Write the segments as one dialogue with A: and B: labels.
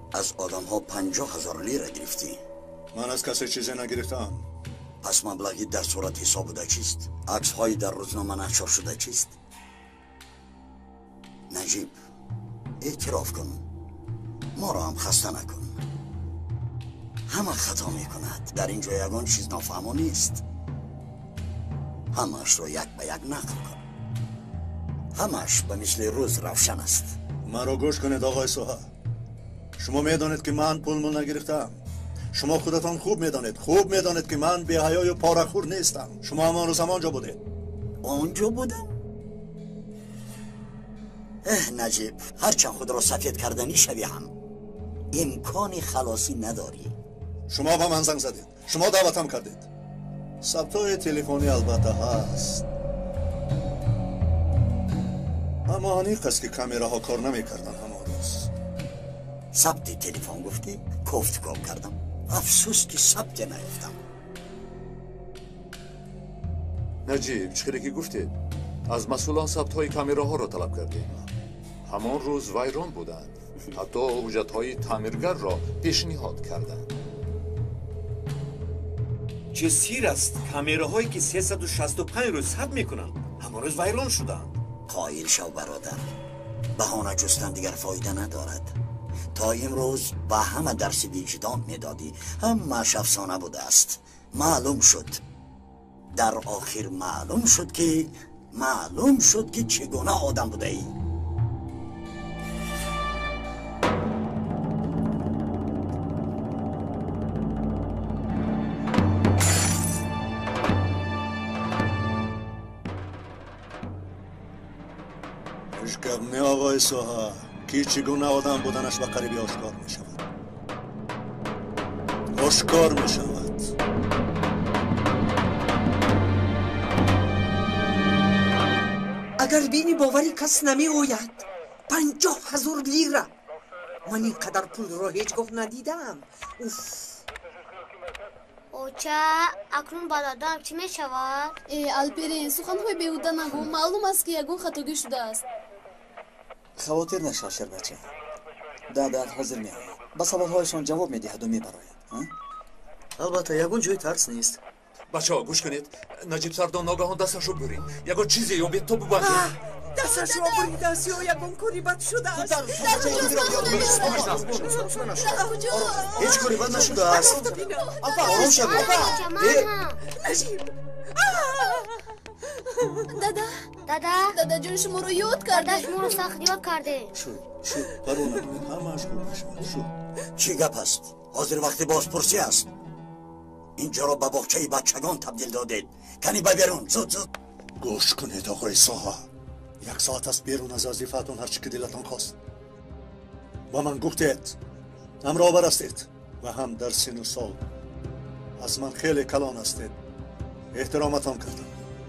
A: از آدم ها 50,000 لیره گرفتی.
B: من از کسی چیزی نگرفتم.
A: پس مبلغی در صورت حساب بوده چیست؟ عکس هایی در روزنامه نشر شده چیست؟ نجیب اعتراف کن، ما را هم خسته نکن. همه خطا میکند، در اینجا یگان چیز نافهمو نیست. همش رو یک به یک نقل کن، همش به مثل روز روشن است.
B: مرا گوش کنید آقای سوها، شما میدانید که من پول نگرفتم. شما خودتان خوب میدانید که من بی حیا و پاره‌خور نیستم. شما همان روز همانجا بودید.
A: آنجا بودم؟ نجیب، هرچند خود را سفید کردنی شوی هم امکان خلاصی نداری.
B: شما با من زنگ زدید، شما دعوتم کردید. ثبت‌های تلفنی البته هست، اما آنیق است که کامیراها کار نمی‌کردن همان روز.
A: ثبت تلفن گفتی؟ کفت کام کردم. افسوس که ثبت نیفتم.
C: نجیب، چخیره که گفتید از مسئولان ثبت‌های کامیراها را طلب کردیم. همان روز ویران بودند، حتی اوجدهای تعمیرگر را پیشنهاد کردند.
D: چه سیر است، کامیراهایی که 365 روز ثبت میکنند همان روز ویران شدند.
A: قایل شو برادر، بهانه جستن دیگر فایده ندارد. تا امروز به همه درس وجدان میدادی، همه‌اش افسانه بوده است. معلوم شد، در آخر معلوم شد که چگونه آدم بوده ای.
B: اشکبنی آقای سوها که چگونه آدم بودنش به قریبی آشکار می شود.
E: اگر بینی باوری کس نمی آید. 50,000 لیره. من اینقدر پول را هیچ گفت ندیدم.
F: اوچه اکنون با دادم چی می شود؟
G: الپرین، سخنهای بیهوده نگو. معلوم است که یگون خطاگی شده است.
H: خواطر نشاشر بچه، دادت حاضر می آید، با سوالهایشان جواب می دهد و می براید.
I: البته یگون جوی ترس نیست.
C: بچه ها گوش کنید، نجیب سردار ناگهان دستش رو برید، یگون چیزی یابید تو ببندید.
E: دستش را برید است یا یگون کاری بد شده است.
I: هیچ کاری بد نشده است. آرام شد.
E: نجیب
G: دادا جون شما رو یاد کرده.
F: شما رو سخت یاد کرده.
B: شو پرونه همه‌اش خوب میشود. شو
A: چی گپ است؟ حاضر وقتی بازپرسی است. اینجا را به باغچه بچگان تبدیل دادید. کنی بیرون، زود.
B: گوش کنید آقای سوها، 1 ساعت است بیرون از وظیفتون هر چی که دلتان خواست. با من گفتید همراهبر هستید و هم در سن و سال از من خیلی کلان هستید. احترامتان کردم،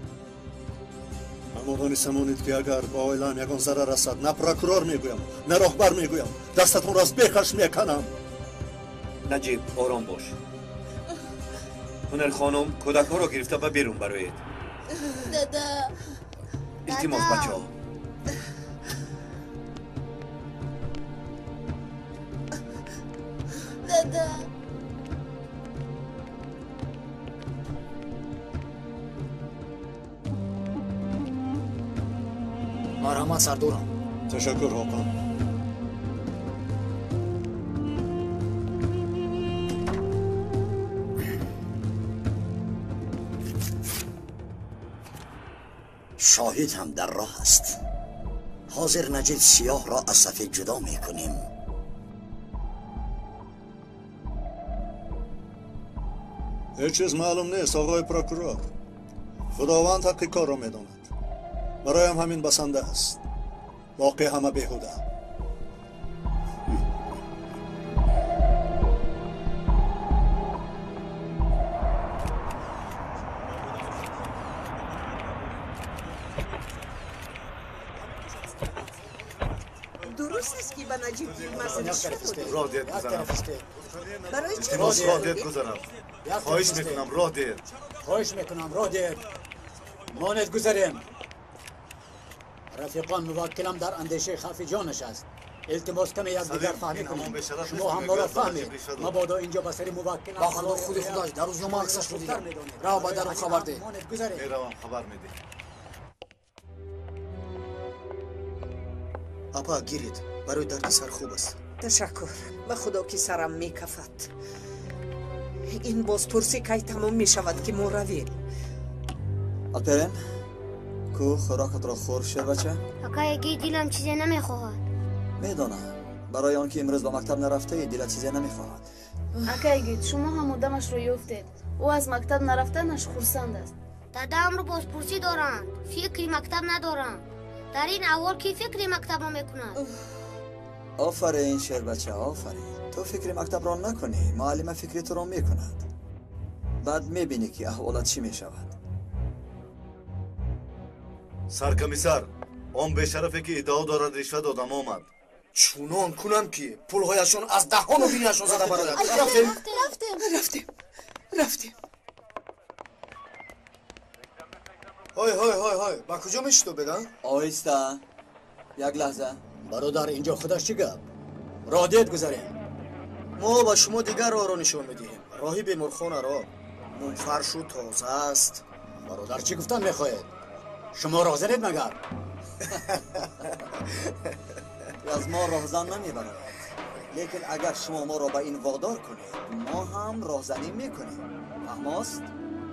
B: اما دانستمونید که اگر با عائله‌ام یگان ضرر رسد، نه پروکورور میگویم نه راهبر میگویم، دستتون را از بیخش میکنم.
D: نجیب آرام باش. هنر خانم کودک ها را گرفته به بیرون برایید.
G: دادا
D: التماس بچه ها.
G: دادا
H: مرحمت سردارم.
B: تشکر حاکم.
A: شاهد هم در راه است. حاضر نجیب سیاه را از سفید جدا میکنیم.
B: هیچ چیز معلوم نیست آقای پروکورور. خداوند حق کار را میداند. برایم همین بسنده است. باقی همه بیهوده.
E: درست است که به نجیب گیر مسئله
C: راه دید گذارم.
E: برای چه؟
C: راه دید گذارم. خواهش میکنم راه دید.
H: ماند گذاریم. رفیقان موکلم در اندیشه خفی جانش است.
B: التماس کمی از دیگر فهمی کنیم. شما هم باید فهمید. مبادا اینجا به سری موکل
I: با خدا خودی خدای در روزنامه عکسش رو دیدم. راه با در خبر ده.
C: میروم خبر میدی.
I: اپا گیرید. برای درد سر خوب است.
E: تشکر. به خدا که سرم میکفت. این بازپرسی کی تمام میشود که ما رویم.
H: الپرین کو خوراکت را خور شد بچه؟
F: اکا اگه دیلم چیزی نمیخواهد.
H: میدانم برای آنکه امروز به مکتب نرفته دلت چیزی نمیخواهد.
G: اکایگید شما هم آدمش رو یافتید. او از مکتب نرفتنش خرسند است.
F: دادام رو بازپرسی دارند. فکری مکتب ندارند. در این اول کی فکری مکتب رو میکنند؟
H: آفرین شیر بچه آفرین. تو فکر مکتب را نکنی معلم فکری تو را میکند. بعد میبینی که احوالت چی میشود.
J: سرکمیسر آن به شرفی که ادعا دارد رشوه دادم آمد.
I: چونان کنم که پولهایشون از دهان و بینیشون زده برادر.
E: رفتیم.
I: های با کجا میشی تو بدن؟
H: آهسته یک لحظه.
B: برادر اینجا خودش چی گفت؟ رادیت گذاریم.
I: ما با شما دیگر راه را نشان میدهیم. راهی بیمارخانه را منفرش و تازه است.
B: برادر چی گفتن میخواهید؟ شما راهزنید مگر؟
H: از ما راهزن نمیبرد. لیکن اگر شما ما را به این وادار کنید ما هم راهزنی میکنیم. فهماست؟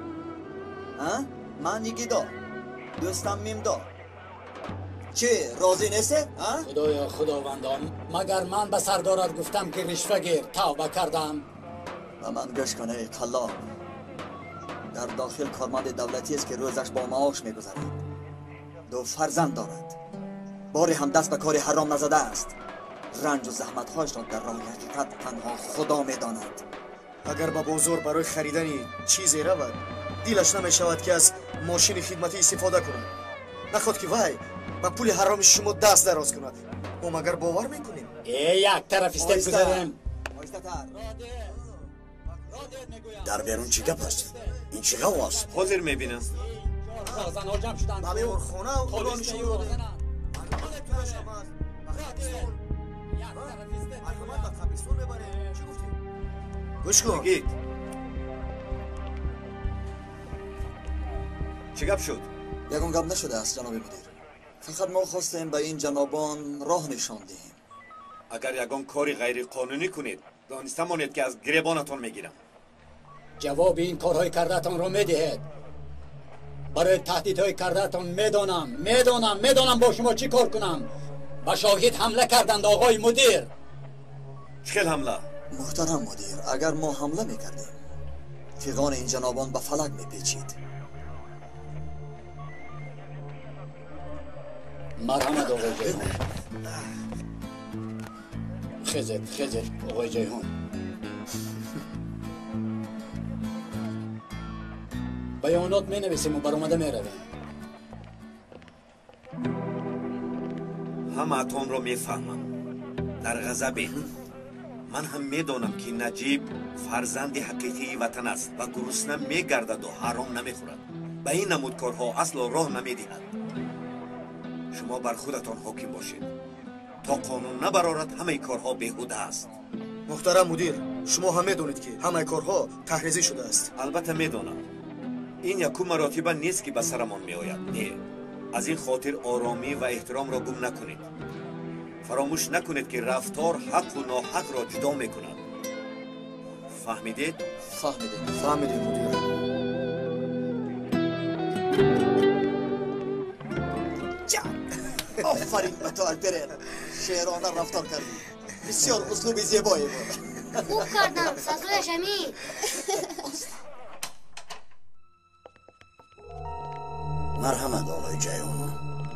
H: من نگیدا دوستم میمدا. چه راضی نیسته؟
B: خدایا خداوندان مگر من به سردارت گفتم که رشوه گیر توبه کردم؟
H: و من گوش کنه قلاب در داخل کارمند دولتی است که روزش با معاش میگذرد. 2 فرزند دارد. باری هم دست به کار حرام نزده است. رنج و زحمت‌هایش را در راه حقیقت تنها خدا میداند.
I: اگر با بازار برای خریدن چیزی رود دیلش نمیشود که از ماشین خدمتی استفاده کند. نخواد که وای با پول حرام شما دست دراز کند. ما مگر باور میکنیم؟
B: یک طرف استیپ گذاریم.
A: در بیرون چی گپ است؟ این چی هواست؟
D: حاضر میبینم.
B: راهزن ها جمع شدن.
I: با بیمارخانه و قرآن شما داده. گوش کن.
D: بگید چه گپ شد؟
H: یکم گپ نشده است جناب مدیر. فقط ما خواستیم به این جنابان راه نشان دهیم.
D: اگر یگان کاری غیر قانونی کنید دانسته مانید که از گریبانتان میگیرم.
B: جواب این کارهای کردهتان را میدهید. برای تهدیدهای کردهتان میدانم با شما چی کار کنم. با شاهد حمله کردند آقای مدیر.
D: چه حمله؟
H: محترم مدیر اگر ما حمله میکردیم فیغان این جنابان به فلک میپیچید.
B: مرحمت آقای جیهون. خزت آقای جیهون. بیانات می نویسیم و برآمده می رویم.
D: همه‌تان را میفهمم. در غضبید. من هم میدانم که نجیب فرزند حقیقی وطن است و گرسنه میگردد و حرام نمیخورد. به این نمود کارها اصلا راه نمیدهد. شما بر خودتان حاکم باشید. تا قانون نبرارد همه کارها بیهوده است.
I: محترم مدیر شما هم میدونید که همه کارها تحریزی شده است.
D: البته میدانم. این یکو مراتبه نیست که به سرمان میآید. نه. از این خاطر آرامی و احترام را گم نکنید. فراموش نکنید که رفتار حق و ناحق را جدا میکند. فهمیدید؟
I: فهمیدیم مدیر.
H: آفرین به تو الپرین. شعرانه رفتار کردی. بسیار اسلوب زیبایی بود.
F: خوب کردم سازویش امی.
A: مرحمت آقای جیهون.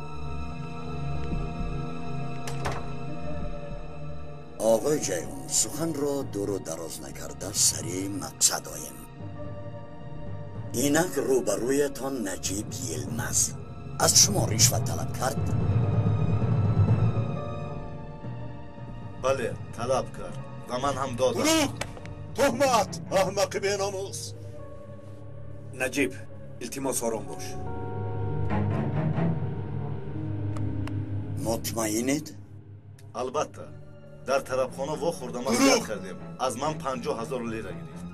A: آقای جیهون سخن را دور و دراز نکرده سریع مقصد آیم. اینک روبرویتان نجیب یلمز از شما رشوت طلب کرد؟
J: بله طلب کرد و من هم دادم.
B: تهمت احمق بی‌ناموس.
D: نجیب التماس آرام باش.
A: مطمئنید؟
J: البته در طرفخانه وا خوردم اذیت کردیم از من 50,000 لیره گرفت.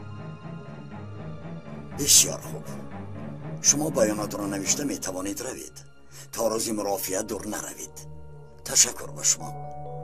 A: بسیار خوب. شما بیانات را نوشته می توانید روید تا روز مرافعه دور نروید. تشکر به شما.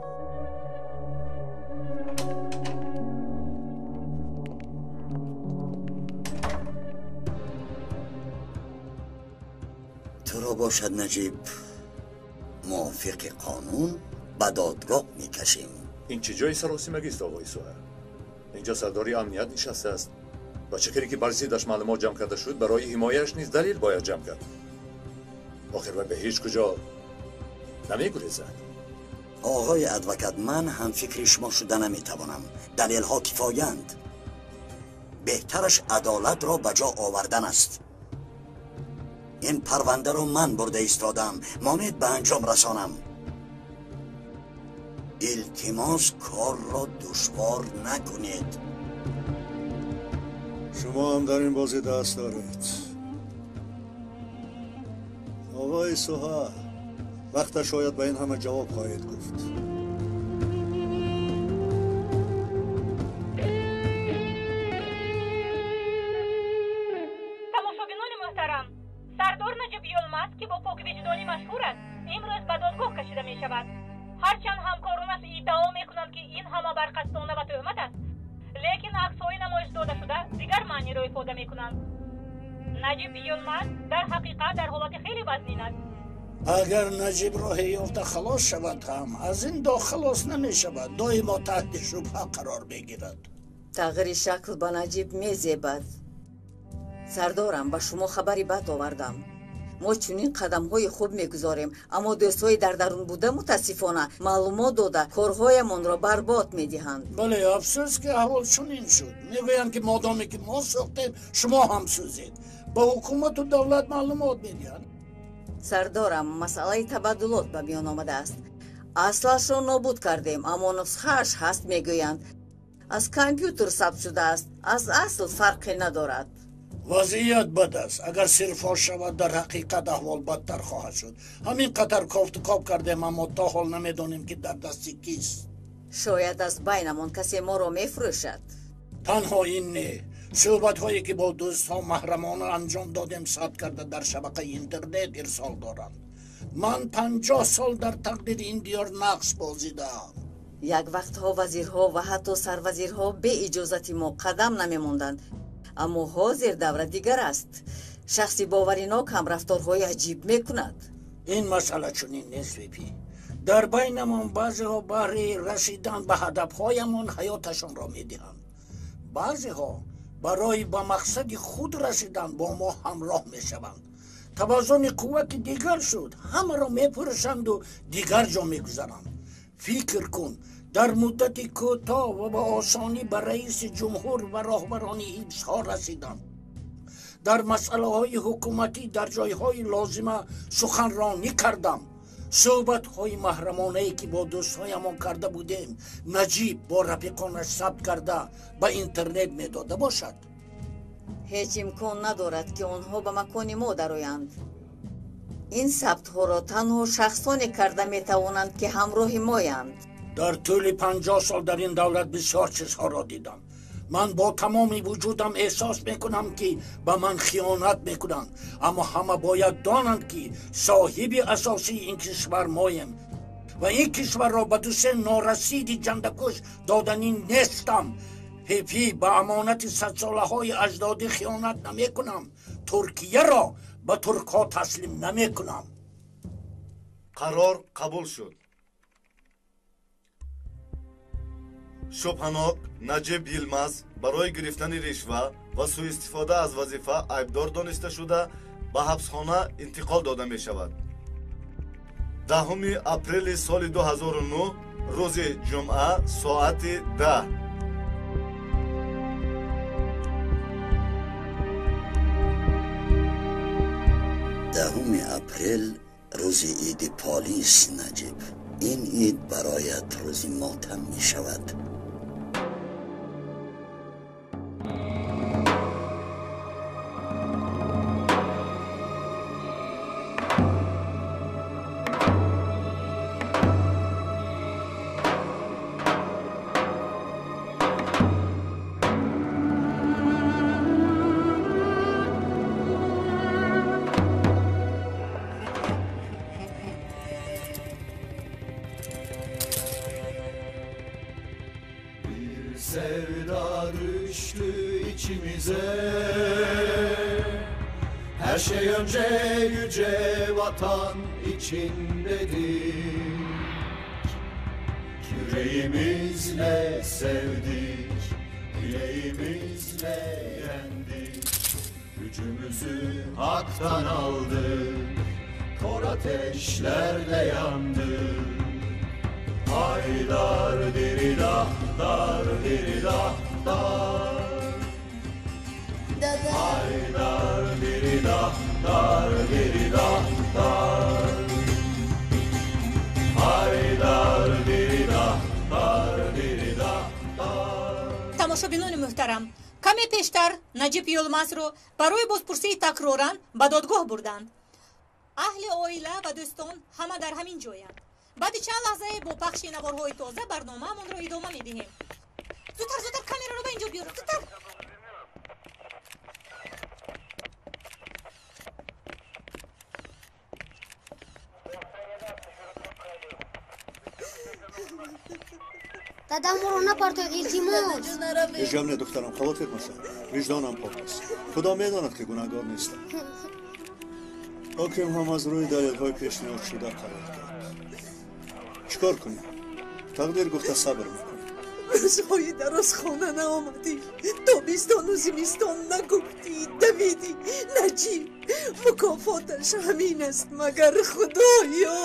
A: تو را باشد نجیب موافق قانون به دادگاه میکشیم.
C: این چه جای سراسیمگی است آقای سوهر؟ اینجا سرداری امنیت نشسته است و چکری که بررسیدش معلومات جمع کرده شد برای حمایه‌اش نیز دلیل باید جمع کرد. آخر و به هیچ کجا نمیگریزد.
A: آقای ادوکات، من هم فکر شما شده نمیتوانم. دلیل ها کفایند. بهترش عدالت را به جا آوردن است. این پرونده رو من برده ایستادم، مانید به انجام رسانم. التماس کار را دشوار نکنید.
B: شما هم در این بازی دست دارید. آقای سوها، وقت شاید به این همه جواب خواهید گفت.
K: تماشاگران محترم، سردار نجیب یلمز که با پاک وجدانی مشهور است امروز به دادگاه کشیده می شود. هرچند همکارانش ادعا میکنند که این همه بر قصدانه و تهمت است، لیکن عکس‌های نمایش داده شده دیگر معنی را ifade میکنند. نجیب یلمز در حقیقت در حالت خیلی وزین است.
L: اگر نجیب راه یافته خلاص شود هم از این دو خلاص نمی شود، دائما تحت شبهه قرار بگیرد.
M: تغییر شکل با نجیب میزیبد. سردارم، به شما خبری بد آوردم. ما چونین قدم های خوب میگذاریم، اما دوستای در درون بوده متاسفانه معلومات داده کارهایمان را برباد میدهند.
L: بله، افسوس که احوال چنین شد. میگویند که مادامی که ما ساختیم شما هم سوزید. با حکومت و دولت معلومات میدهند.
M: سردارم، مسئله تبادلات به میان آمده است. اصلش را نابود کردیم، اما نسخه‌اش هست میگویند. از کامپیوتر ثبت شده است، از اصل فرقی ندارد.
L: وضعیت بد است. اگر صرف شود در حقیقت احوال بدتر خواهد شد. همین قطر کافت کاپ کردیم اما تا حال نمیدانیم که در دستی کیست.
M: شاید از بینمان کسی ما را میفروشد.
L: تنها این نه، صحبت هایی که با دوست ها محرمانه انجام دادیم ثبت کرده در شبکه اینترنت ارسال دارند. من 50 سال در تقدیر این دیار نقش بازیدم.
M: یک وقتها وزیرها و حتی سروزیرها به اجازت ما قدم نمیموندند، اما حاضر دور دیگر است. شخصی باوریناک هم رفتارهای عجیب میکند.
L: این مسئله چنین نیست ویپی. در بینمان بعضی ها برای رسیدن به هدفهایمان حیاتشان را میدهند. بعضی ها برای به مقصد خود رسیدن با ما همراه میشوند. توازن قوت دیگر شد، همه را میپرشند و دیگر جا میگذارند. فکر کن، در مدت کوتاه و با آسانی به رئیس جمهور و راهبران حزب ها رسیدند. در مسئله های حکومتی در جای های لازمه سخنرانی کردم. صحبت های محرمانه که با دوستهایمان کرده بودیم نجیب با رفیقانش ثبت کرده به اینترنت میداده باشد.
M: هیچ امکان ندارد که آنها به مکان ما درآیند. این ثبت ها را تنها شخصانی کرده میتوانند که همراه مایند.
L: در طول 50 سال در این دولت بسیار چیزها را دیدم. من با تمامی وجودم احساس میکنم که به من خیانت میکنند، اما همه باید دانند که صاحب اساسی این کشور مایم و این کشور را به دست نارسید جندکش دادنی نیستم. پی به امانت 100 ساله های اجدادی خیانت نمیکنم. ترکیه را به ترک ها تسلیم نمیکنم.
J: قرار قبول شد. شبهناک نجیب یلمز برای گرفتن رشوه و سوء استفاده از وظیفه عیبدار دانسته شده به حبسخانه انتقال داده می شود. 10 اپریل سال 2009 روز جمعه ساعت 10.
A: اپریل روز عید پالیس نجیب. این عید برایت روز ماتم می شود.
N: sevda düştü içimize. Her şey önce yüce vatan içindedir. Yüreğimizle sevdik, yüreğimizle yendik. Gücümüzü haktan aldık, kor ateşlerde yandık. Haydar diridah dar diridah dar. Haydar diridah dar diridah dar. Haydar diridah dar diridah dar.
K: тамошобинони муҳтарам, каме пештар Наҷиб Ёлмазро барои бозпурсии такроран ба додгоҳ бурданд. аҳли оила ва дӯстон ҳама дар ҳамин ҷоянд. баъди чанд лаҳзае бо пахши наворҳои тоза барномаамонро идома медиҳем. зудтар камераро ба инҷо биёр, зудтар.
F: دادم رو نپرتاید التماس.
B: اجام نه دخترم خاطر مشم. وجدانم پاک است. خدا میداند که گناهکار نیستم. حاکم هم از روی دلیل‌های پیشنهاد شده قرار داد. چیکار کنیم؟ تقدیر گفته صبر میکنیم.
E: روزهای دراز خانه نآمدی. تابستان و زمستان نگفتی. دویدی. نجیب مکافاتش همین است مگر خدایا.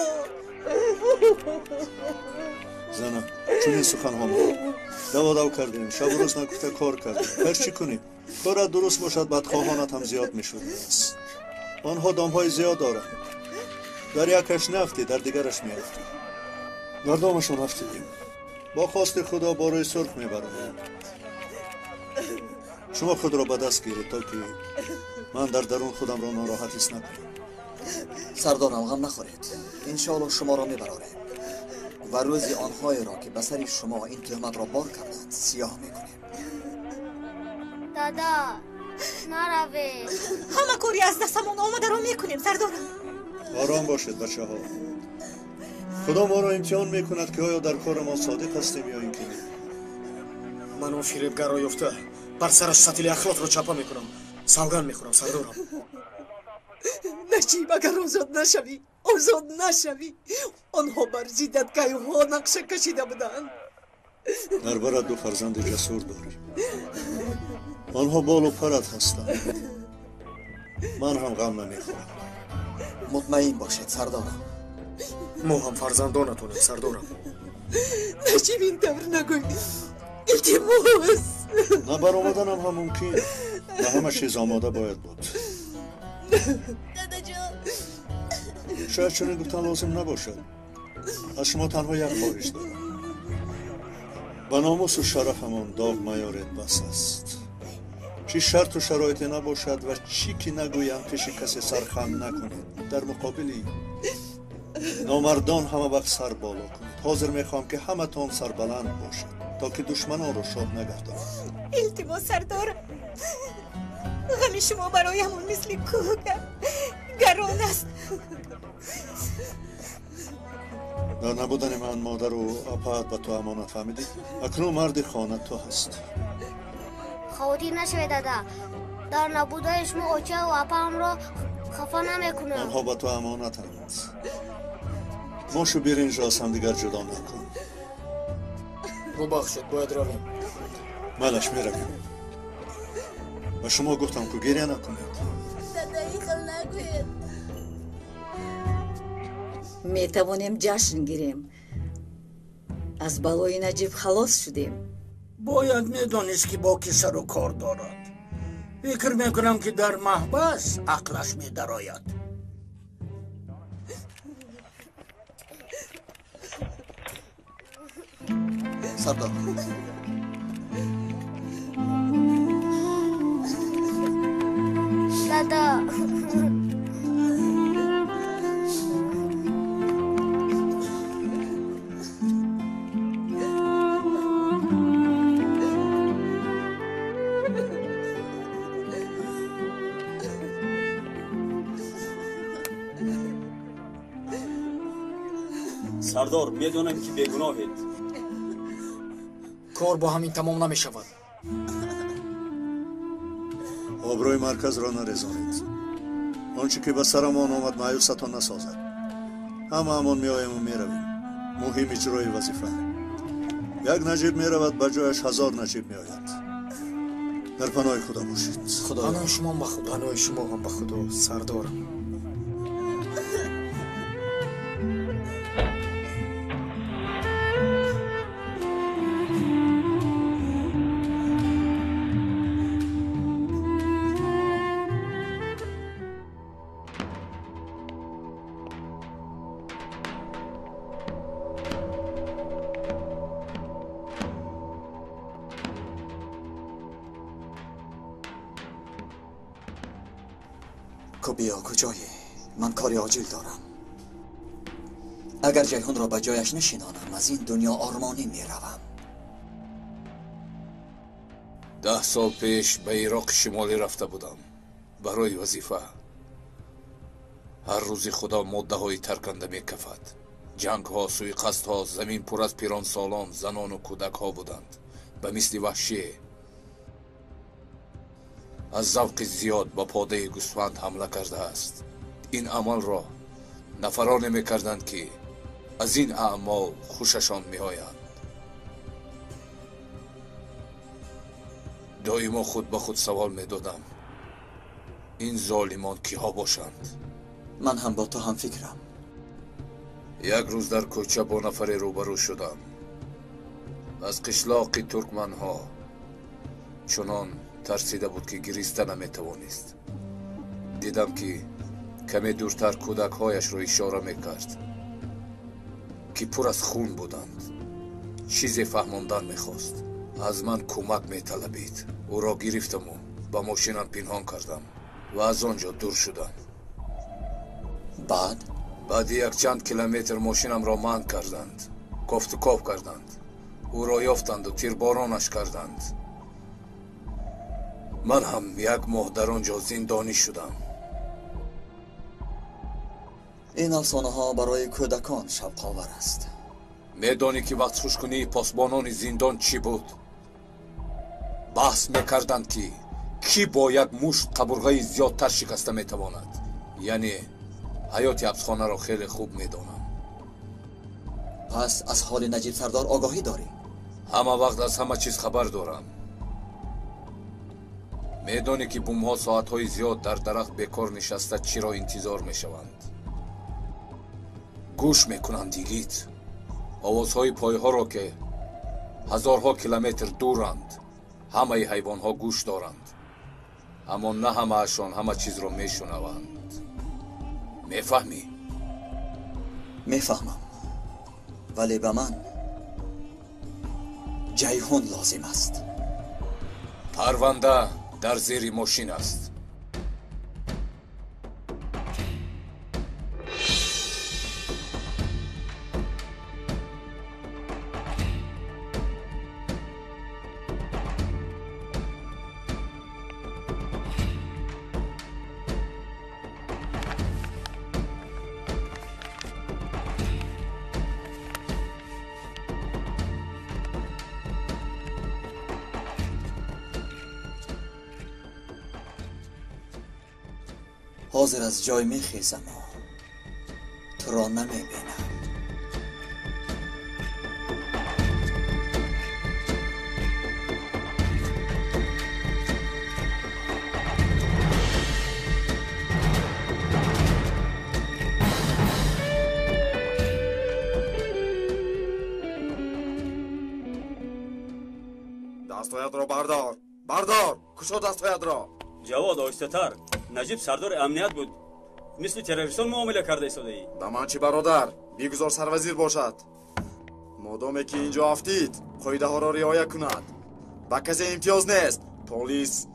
B: زنم چون این سخن ها دو کردیم شب و روز نگفته کار کردیم هر چی کنیم کار درست باشد بدخواهانت هم زیاد می شده است آنها دامهای زیاد دارند در یکش نفتی در دیگرش می افتی در دامشون افتیدیم با خواست خدا بارای سرخ می براییم شما خود را به دست گیرید تا که من در درون خودم را ناراحت است نکنم
H: سردارم غم نخورید انشاءالله شما را می براریم و روزی آنهایی را که به سر شما این تهمت را بار کردند سیاه میکنیم.
F: دادا نروید.
K: همه کاری از دستمون آماده را میکنیم سردارم.
B: آرام باشید بچه ها. خدا ما را امتحان میکند که آیا در کار ما صادق هستیم یا اینکه نه.
I: من اون فریبگر را یافته بر سرش سطیل اخلاق را چپا میکنم. سوگند میخورم سردارم.
E: نجیب اگر آزاد نشوی آنها بر زیدتگاه ها نقشه کشیده بودند.
B: در برات دو فرزند جسور داری آنها بال و پرت هستند من هم غم نمیخورم
H: مطمئن باشید سردارم
I: ما هم فرزندانتونیم سردارم
E: نجیب این طور نگوی التماس
B: نه برآمدن هم ممکن و همه چیز آماده باید بود
G: دادا جان
B: شاید چنین گفتن لازم نباشد از شما تنها یک خواهش دارم به ناموس و شرفمان داغ میارید بس است چی شرط و شرایطی نباشد و چی که نگویم پیش کسی سرخم نکنید در مقابلی نامردان همه وقت سر بالا کنید حاضر میخوام که همه تان سر بلند باشد تا که دشمنان رو شاد نگردانید
K: التماس سردارم غم شما برایمون مثل کوه گران است
B: در نبودن من مادر و اپاهت به تو امانت فهمیدی؟ اکنون مرد خانه تو هست
F: خواهدی نشوید دادا در نبودن شما اوچه و اپاهم را خفا نمیکنم
B: آنها به تو امانت هند ما شو بیر اینجا از هم دیگر جدا نکن
I: رو بخشید باید رویم
B: ملش میرویم و شما گفتم که گریه نکنید
G: دادایی خل نگوید
M: میتوانیم جشن گیریم از بالای نجیب خلاص شدیم
L: باید میدانست که با کی سر و کار دارد فکر میکنم که در محبس عقلش میدراید
H: سردار
F: دادا
O: سردار میدونم که بیگناهید
L: کار با همین تمام نمی شود.
B: آبروی مرکز را نرزانید. آنچه که به سرمان آمد مایوستان نسازد. همون میآییم و میرویم. مهم اجرای وظیفه. یک نجیب میرود به جایش 1000 نجیب میآید. در پناه خدا باشید.
L: خدا پناه شما به خدا.
I: پناه شما هم به خدا سردارم.
H: بیا کجایی؟ من کاری عاجل دارم. اگر جیهون را به جایش نشینانم از این دنیا آرمانی می روم.
O: 10 سال پیش به عراق شمالی رفته بودم برای وظیفه. هر روزی خدا ماده های ترکنده می کفد. جنگ ها، سویقست ها، زمین پر از پیران سالان، زنان و کودک ها بودند به مثل وحشی. از ذوق زیاد با پاده گوسفند حمله کرده است. این عمل را نفرانی میکردند که از این اعمال خوششان میآیند. دائما خود به خود سوال میدادم این ظالمان کیها باشند؟
H: من هم با تو هم فکرم.
O: یک روز در کوچه با نفری روبرو شدم از قشلاقی ترکمن ها. چنان ترسیده بود که گریسته نمیتوانست. دیدم که کمی دورتر کودک هایش را اشاره میکرد که پر از خون بودند. چیزی فهماندن میخواست. از من کمک میطلبید. او را گرفتم و با ماشینم پنهان کردم و از آنجا دور شدم. بعد یک چند کیلومتر ماشینم را منع کردند. کفت و کاف کردند. او را یافتند و تیربارانش کردند. من هم 1 ماه در آنجا زندانی شدم.
H: این افسانه ها برای کودکان شوق‌آور است.
O: میدانی که وقت خوشکنی پاسبانان زندان چی بود؟ بحث میکردند که کی با یک مشت قبرغه زیادتر شکسته میتواند. یعنی حیات حبسخانه را خیلی خوب میدانم.
H: پس از حال نجیب سردار آگاهی داری؟
O: همه وقت از همه چیز خبر دارم. میدانی که بومها ساعتهای زیاد در درخت بیکار نشسته چی را انتظار میشوند؟ گوش میکنند دیگید. آوازهای پایها را که هزارها کیلومتر دورند. همه حیوانها گوش دارند، اما نه همه اشان همه چیز را میشنوند. میفهمی؟
H: میفهمم، ولی به من جیهون لازم است.
O: پرونده در زیر ماشین است.
H: حاضر از جای میخیزم و تو را نمیبینم.
P: دستایت را بردار، بردار. کشو دستایت را.
Q: جواد آهسته‌تر. نجیب سردار امنیت بود. مثل تروریستان معامله کرده ایستاده ای.
P: به من چی برادر؟ بیگذار سروزیر باشد. مادامی که اینجا افتید قاعده ها را رعایت کند. با کسی امتیاز نیست. پلیس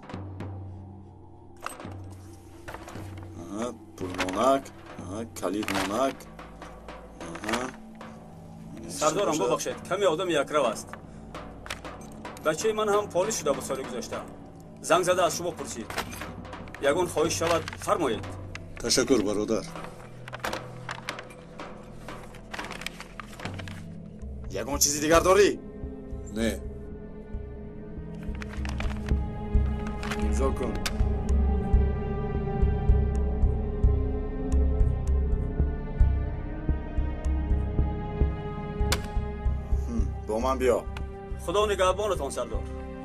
P: پولمانک، کلید مانک.
Q: سردارم ببخشید، کمی آدم یک رو است. بچه من هم پلیس شده بود سال گذشته. زنگ زده از شما پرسید. یگان خواهش شود فرمایید.
B: تشکر برادر.
P: یگان چیزی دیگر داری؟
B: نه،
P: امضا کن. با من بیا.
Q: خدا نگهبانتان سردار.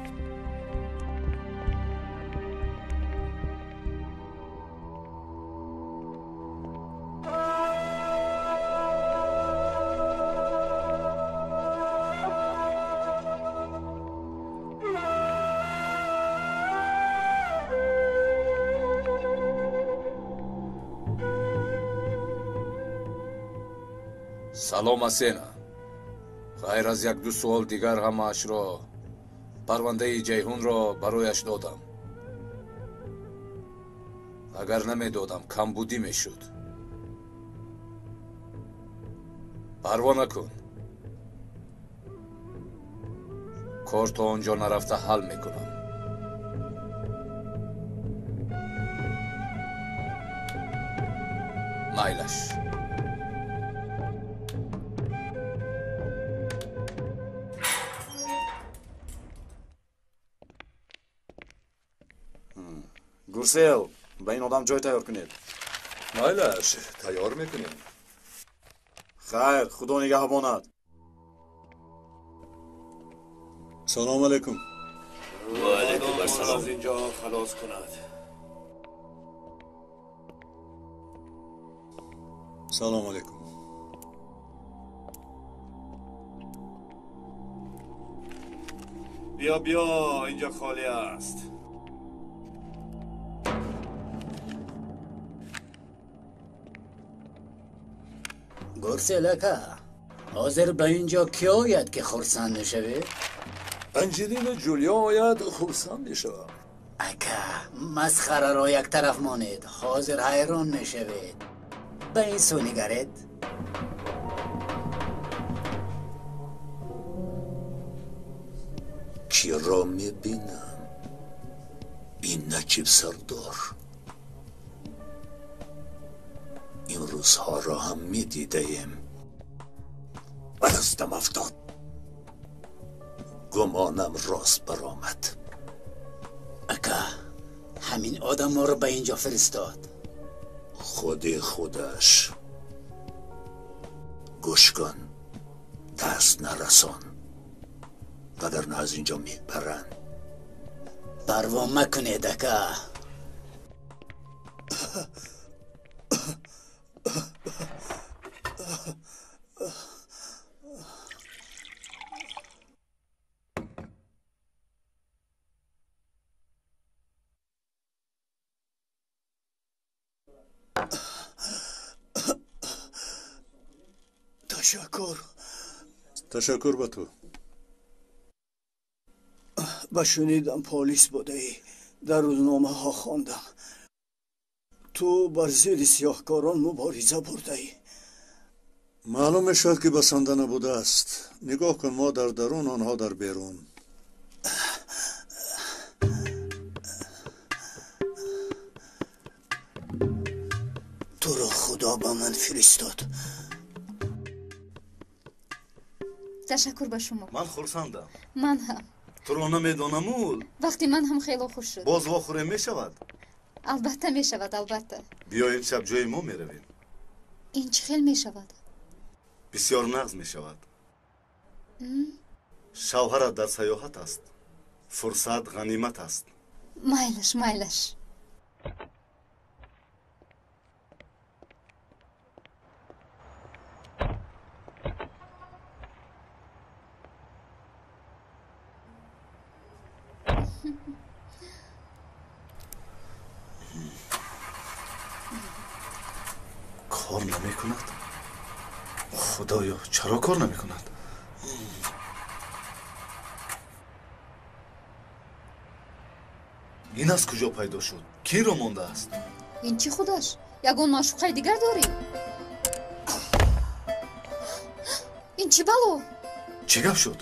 O: سلام اسینا. غیر از یک دو سوال دیگر همش را پرونده جیهون را برایش دادم. اگر نمیدادم کمبودی میشد. پروا نکن. کار تا آنجا نرفته حل میکنم. مایلش.
P: گورسل به این آدم جای تیار کنید.
C: مایلش تیار میکنیم.
P: خیر خدا نگهبانت.
B: سلام علیکم.
D: و علیکم السلام. از اینجا خلاص کند.
B: سلام علیکم.
D: بیا بیا اینجا خالی است.
L: گرسلکه حاضر به اینجا کی آید که خرسند نشوید؟
C: انجلینا جولیا آید خرسند میشود.
L: اکا مسخره را یک طرف مانید. حاضر حیران میشوید. به این سو نگرید.
A: کی را میبینم؟ این نجیب سردار. این روزها را هم میدیدیم. دستم افتاد. گمانم راست برآمد.
L: اکا همین آدم ما رو به اینجا فرستاد.
A: خودش. گوش کن. دست نرسان. وگرنه از اینجا میپرن.
L: پروا مکنید اکا.
B: تشکر به تو.
R: شنیدم پلیس بوده ای. در روزنامه ها خواندم. تو بر ضد سیاهکاران مبارزه برده ای.
B: معلوم میشد که بسنده نبوده است. نگاه کن، ما در درون، آنها در بیرون.
R: تو را خدا به من فرستاد.
S: تشکر به شما.
J: من خرسندم.
S: من هم.
J: تو را نمیدانم.
S: وقتی من هم خیلی خوش شد.
J: باز واخوره می شود؟
S: البته می شود. البته.
J: بیا این شب جای ما می رویم.
S: این چه خیل می شود؟
J: بسیار نغز می شود. شوهرت در سیاحت است. فرصت غنیمت است.
S: مایلش.
J: کار نمی کند؟ خدایا چرا کار نمی کند؟ این از کجا پیدا شد؟ کی را مانده است؟
S: این چی خودش؟ یگان معشوقه دیگر داری؟ این چی بلو؟
J: چی گپ شد؟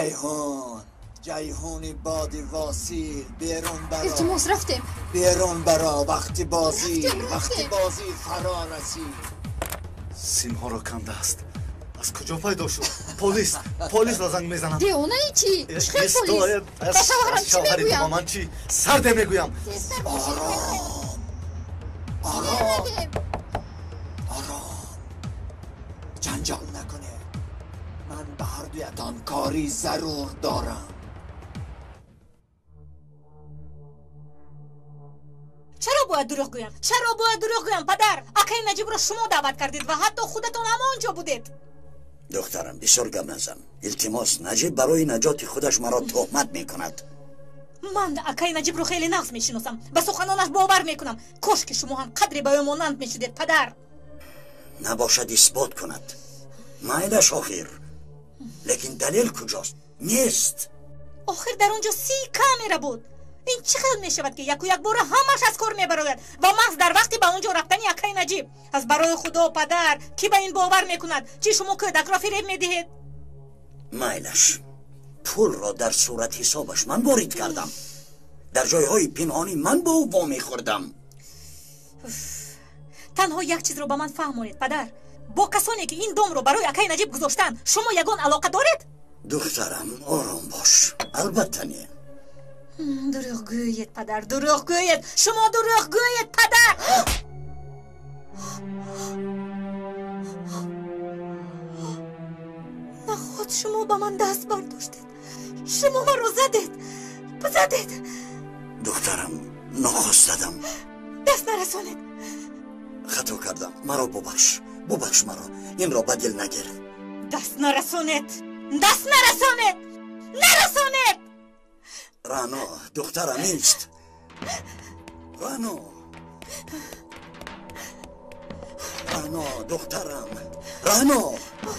H: جیهون بادی واسیل بیرون برا.
S: التماس رفتیم.
H: بیرون برا وقتی بازی فرا رسید.
J: سیمها را کنده است. از کجا پیدا شد؟ پلیس را زنگ میزنم.
S: دیونه ای چی؟ چخیل پلیس؟
J: از شوهری با من چی؟ سرده میگویم.
H: آرام جنجال نکنه. من به هر دویتان کاری ضرور دارم.
K: چرا باید دروغ گویم پدر؟ اکای نجیب را شما دعوت کردید و حتی خودتون همانجا بودید.
A: دخترم بسیار گم نزن. التماس، نجیب برای نجات خودش مرا تهمت میکند.
K: من اکای نجیب رو خیلی نقص میشناسم، به سخنانش باور میکنم. کاش که شما هم قدری به او مانند میشدید پدر.
A: نباشد اثبات کند. مایلش آخر، لیکن دلیل کجاست؟ نیست.
K: آخر در اونجا 30 کامera بود. این چه خیل می شود که یک و یک بار همش از کار می براید و محض در وقتی به اونجا رفتن اکای نجیب. از برای خدا پدر کی به این باور میکند؟ چی شما کودک را فریب میدهید؟
A: مایلش، پول را در صورت حسابش من وارد کردم. در جایهای پنهانی من به او وامی خوردم.
K: تنها یک چیز رو به من فهمونید پدر. با کسانی که این دام رو برای اکای نجیب گذاشتن شما یگان علاقه دارید؟
A: دخترم آرام باش. البته نه.
K: دروغ گویید پدر، دروغ گویید. شما دروغ گویید پدر. نخواد شما به من دست برداشتید. شما من رو زدید.
A: دخترم نخواستم.
K: دست نرسانید.
A: خطا کردم. مرا ببخش مرا. این را به دل نگیر.
K: دست نرسانید.
A: رانا دخترم نیست. رانا دخترم. رانا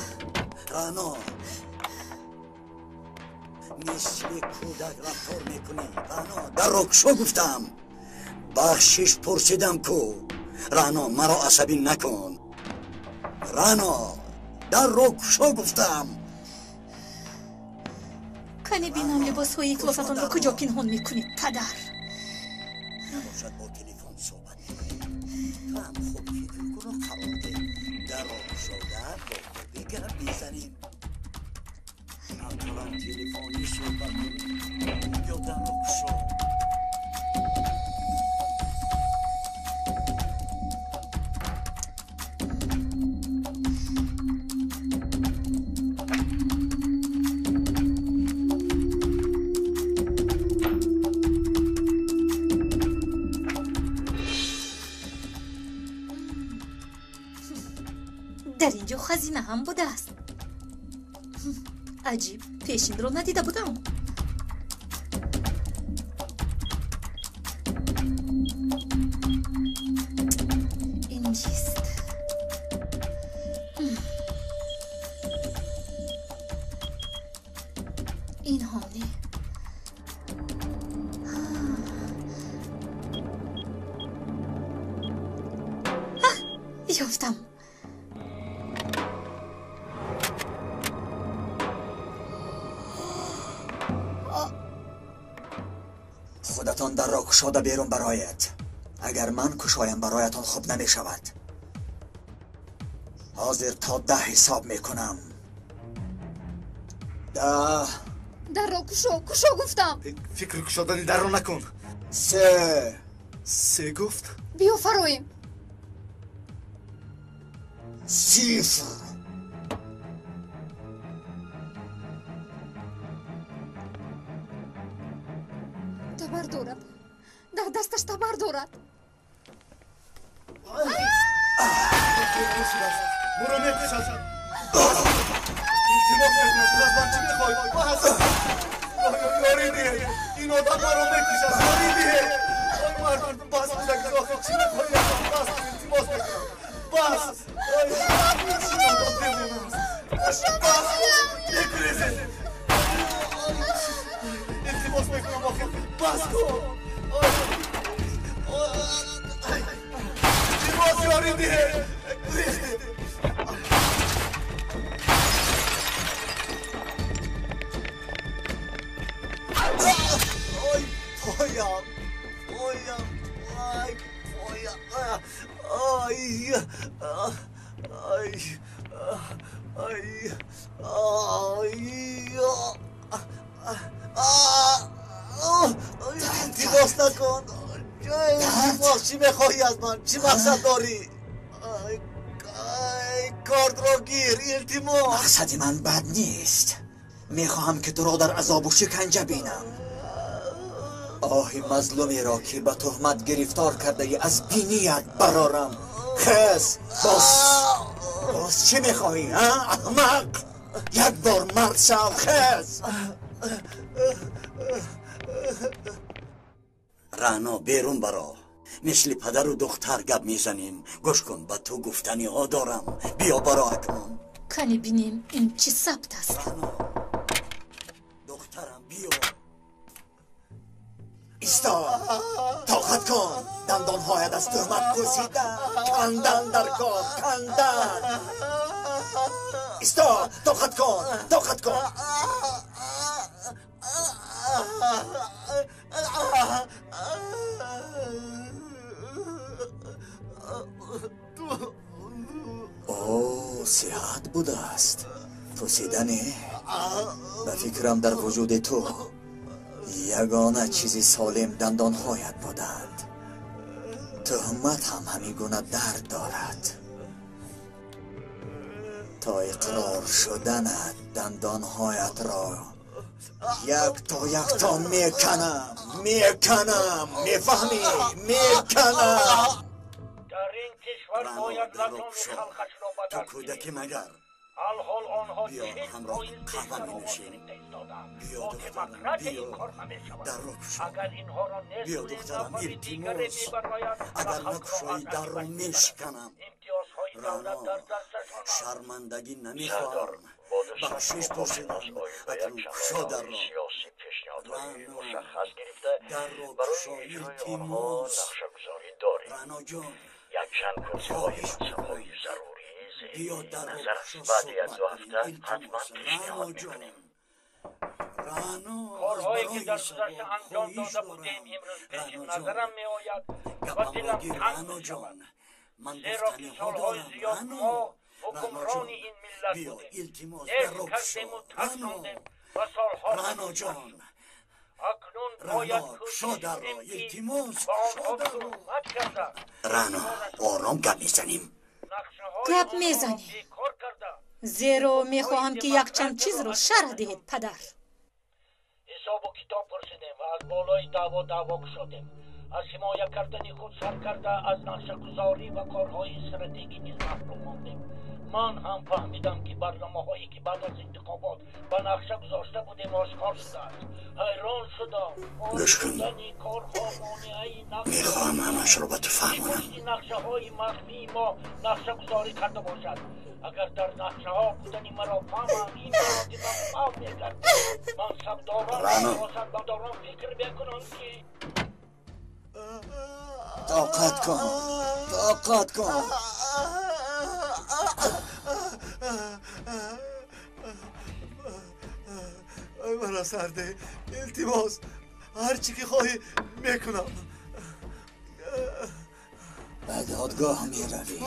A: مثل کودک رفتار میکنی. رانا در رکشو گفتم. بخشش پرسیدم کو. رانا مرا عصبی نکن. رانا در رکشو گفتم.
K: کنی بینم لباس های کلاستان رو کجا پنهان میکنید پدر؟
A: نباشد با تلفن صحبت میکنید. تو هم خوب فکر کنو قرار ده. در رکشو در با بگرم بیزنیم. نطورم تلفنی صحبت کنید یا در رکشو.
K: در اینجا خزینه هم بوده است. عجیب، پیشین رو ندیده بودم. این چیست؟ این هم نه. یافتم.
H: خودتان در را کشاده بیرون برایت. اگر من کشایم برایتان خوب نمی شود. حاضر تا 10 حساب میکنم. 10.
S: در را کشو گفتم.
J: فکر کشادن در را نکن.
H: 3
J: گفت.
S: بیا فرویم.
H: 0.
S: تبر دارد. در دستش تبر دارد.
J: برو میکشد. التماس میکنم از من چی میخوای؟ یاری دیه. این آدم مرا میکشد. یاری دیه. مردم بس میکنم آخه چی میخوای؟ بس التماس میکنم. بس. نکریزه. التماس میکنم آخه بس کن. التماس یاری دیه.
I: التماس نکن. چی میخواهی از من؟ چی مقصد داری؟ کارد را گیر. التماس.
H: مقصد من بد نیست. میخواهم که تو را در عذاب و شکنجه بینم. آهی مظلومی را که به تهمت گرفتار کرده ای از بینیت برارم. خس باز چی میخواهی؟ احمق، یک بار مرد شو. خس.
A: رعنا بیرون برا. مثل پدر و دختر گپ میزنیم. گوش کن، به تو گفتنی ها دارم. بیا برا اکنون.
S: کنی بینیم این چی ثبت است.
A: دخترم بیا.
H: ایستا، طاقت کن. دندانهایت از تهمت گزیدن، کندن در کار، کندن. ایستا، طاقت کن، طاقت کن. اوه، صحت بوده است. پوسیدنی؟ به فکرم در وجود تو یگانه چیزی سالم دندانهایت بودند. تهمت هم همیگونه درد دارد. تا اقرار شدنت دندانهایت را یک تا میکنم. میفهمی؟ میکنم.
L: در این کشور باید لطان خلقش را به
A: تو کودکی مگر.
L: الحال آنها
A: بیا همراه قهوه می نشینیم. بیا دخترم، بیا در رو کشو. بیا دخترم، التماس. اگر نکشایی در رو میشکنم. رانا، شرمندگی نمیخوام. بخشش پرسیدم. اگر کشو در رو. رانا، در رو کشو. التماس. رانا جان،
T: یک چند کنسهای منصفهای ضروری
A: بیا در رو کشو.
T: بعدی از 2 هفته حتما پیشنهاد میکنیم.
L: کارهایی که در گذشته انجام داده بودیم امروز پیش نظرم می آید و دلم تنگ می شود. زیرا که سالهای زیاد ما حکمران این ملت بودیم. نیست کردیم و ترساندیم و سالها
A: جان،
L: اکنون باید کوشش کنیم و آنها خدمت کرده.
A: رانا، آرام گپ میزنیم.
S: گپ میزنیم زیرا میخواهم که یک چند چیز رو شرح دهید پدر.
L: حساب و کتاب پرسیدیم و از بالای دعوا شدیم. از حمایت کردن خود سر کرده از نقشه گذاری و کارهای استراتژیکی نیز محروم ماندیم. من هم فهمیدم که برنامه‌هایی که بعد از انتخابات به نقشه گذاشته بودیم آشکار شده است. حیران شدم.
A: گوش کن، میخواهم همش رو به تو فهمونم.
L: نقشه های مخفی ما نقشه گذاری کرده باشد. اگر در نقشه ها بودنی مرا فهمم این مراتب فهم میکرد. من سبداران فکر بکنم که
H: طاقت کن.
I: ای مرا سرده. التماس، هرچی که خواهی میکنم.
H: به دادگاه میروی.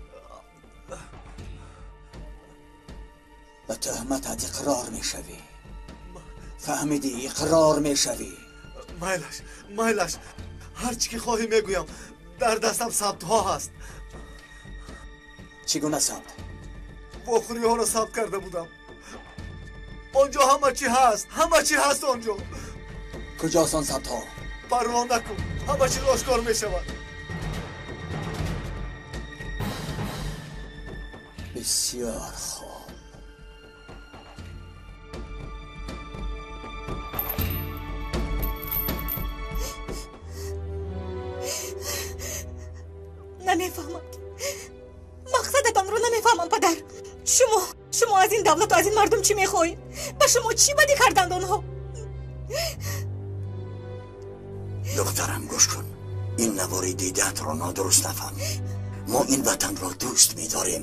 H: به تهمتت اقرار میشوی. فهمیدی؟ اقرار میشوی.
I: مایلش هرچی که خواهی میگویم. در دستم ثبت ها هست.
H: چگونه ثبت؟
I: بخوری ها را ثبت کرده بودم. آنجا همه چی هست آنجا.
H: کجاست آن ثبت ها؟
I: پروا نکن، همه چیز آشکار می شود.
H: بسیار خوب.
S: نمیفهمم. مقصدتان رو نمیفهمم پدر. شما از این دولت و از این مردم چی میخواین؟ به شما چی بدی کردند آنها؟
A: دخترم گوش کن، این نواری دیدت را نادرست نفهم. ما این وطن را دوست می‌داریم.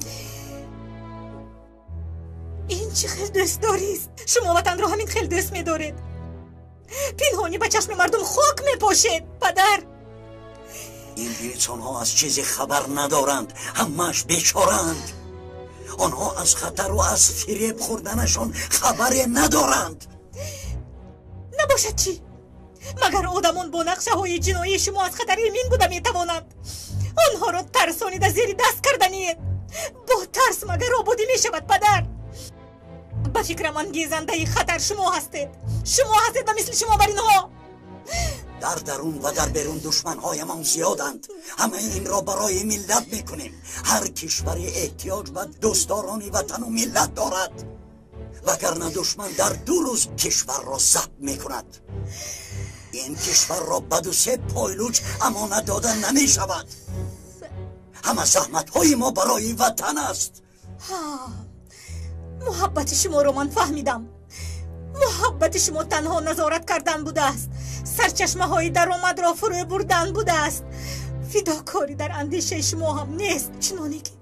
S: این چه خیل دوست داریست؟ شما وطن را همین خیل دوست می‌دارید. پنهانی به چشم مردم خاک می‌پاشید پدر.
A: این انسان ها از چیزی خبر ندارند، همش بیچارند. آنها از خطر و از فریب خوردنشان خبری ندارند.
S: نباشد چی؟ مگر آدمان با نقشه های جنایی شما از خطر ایمن بوده میتوانند؟ آنها را ترسانیده زیر دست کردنید. با ترس مگر آبادی میشود پدر؟ به فکرم انگیزنده خطر شما هستید. شما هستید و مثل شما بر اینها.
A: در درون و در بیرون دشمن‌هایمان زیادند. همه این را برای ملت میکنیم. هر کشوری احتیاج به دوستداران وطن و ملت دارد، وگرنه دشمن در 2 روز کشور را ضبط میکند. این کشور را به 2-3 پایلوچ امانت داده نمی شود. همه زحمت‌های ما برای وطن است.
S: محبت شما را من فهمیدم. محبت شما تنها نظارت کردن بوده است. سرچشمه های درآمد را فرو بردن بوده است. فداکاری در اندیشه شما هم نیست، چنانی که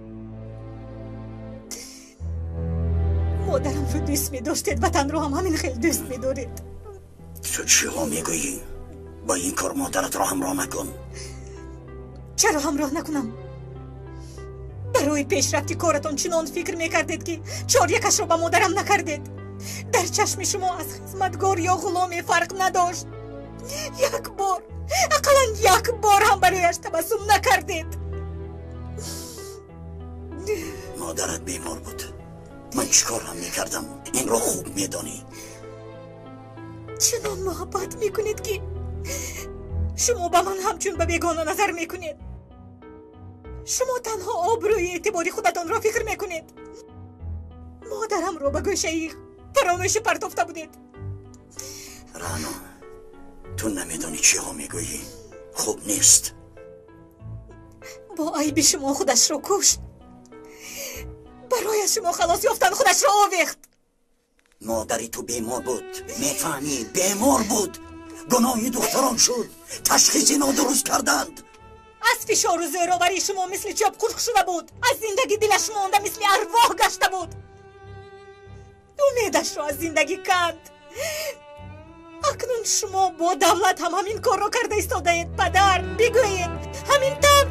S: مادرم رو دوست می داشتید، وطن رو هم همین خیلی دوست می دارید.
A: تو چی ها میگویی؟ با این کار مادرت را همراه نکن.
S: چرا همراه نکنم؟ برای پیشرفتی کارتان چنان فکر میکردید که 4-1 را به مادرم نکردید. در چشم شما از خدمتگار یا غلام فرق نداشت. یک بار، اقلا یک بار هم برایش تبسم نکردید.
A: مادرت بیمار بود. من چیکار هم میکردم؟ این را خوب میدانی.
S: چنان محبت میکنید که شما به من همچون به بیگانه نظر میکنید. شما تنها آبروی اعتباری خودتان را فکر میکنید. مادرم را به گوشه فراموشی پرتافته بودید.
A: رانا، تو نمیدانی چی ها میگویی. خوب نیست.
S: با عیب شما خودش را کشت. برای شما خلاص یافتن خودش را آویخت.
A: مادری تو بیمار بود، میفهمی؟ بیمار بود. گناهی دختران شد. تشخیصی نادرست کردند.
S: از فشار و زیرآوری شما مثل چوب خشک شده بود. از زندگی دلش مانده مثل ارواح گشته بود. امیدش را از زندگی کند. اکنون شما با دولت هم همین کار را کرده ایستاده اید پدر. بگویید همینطور.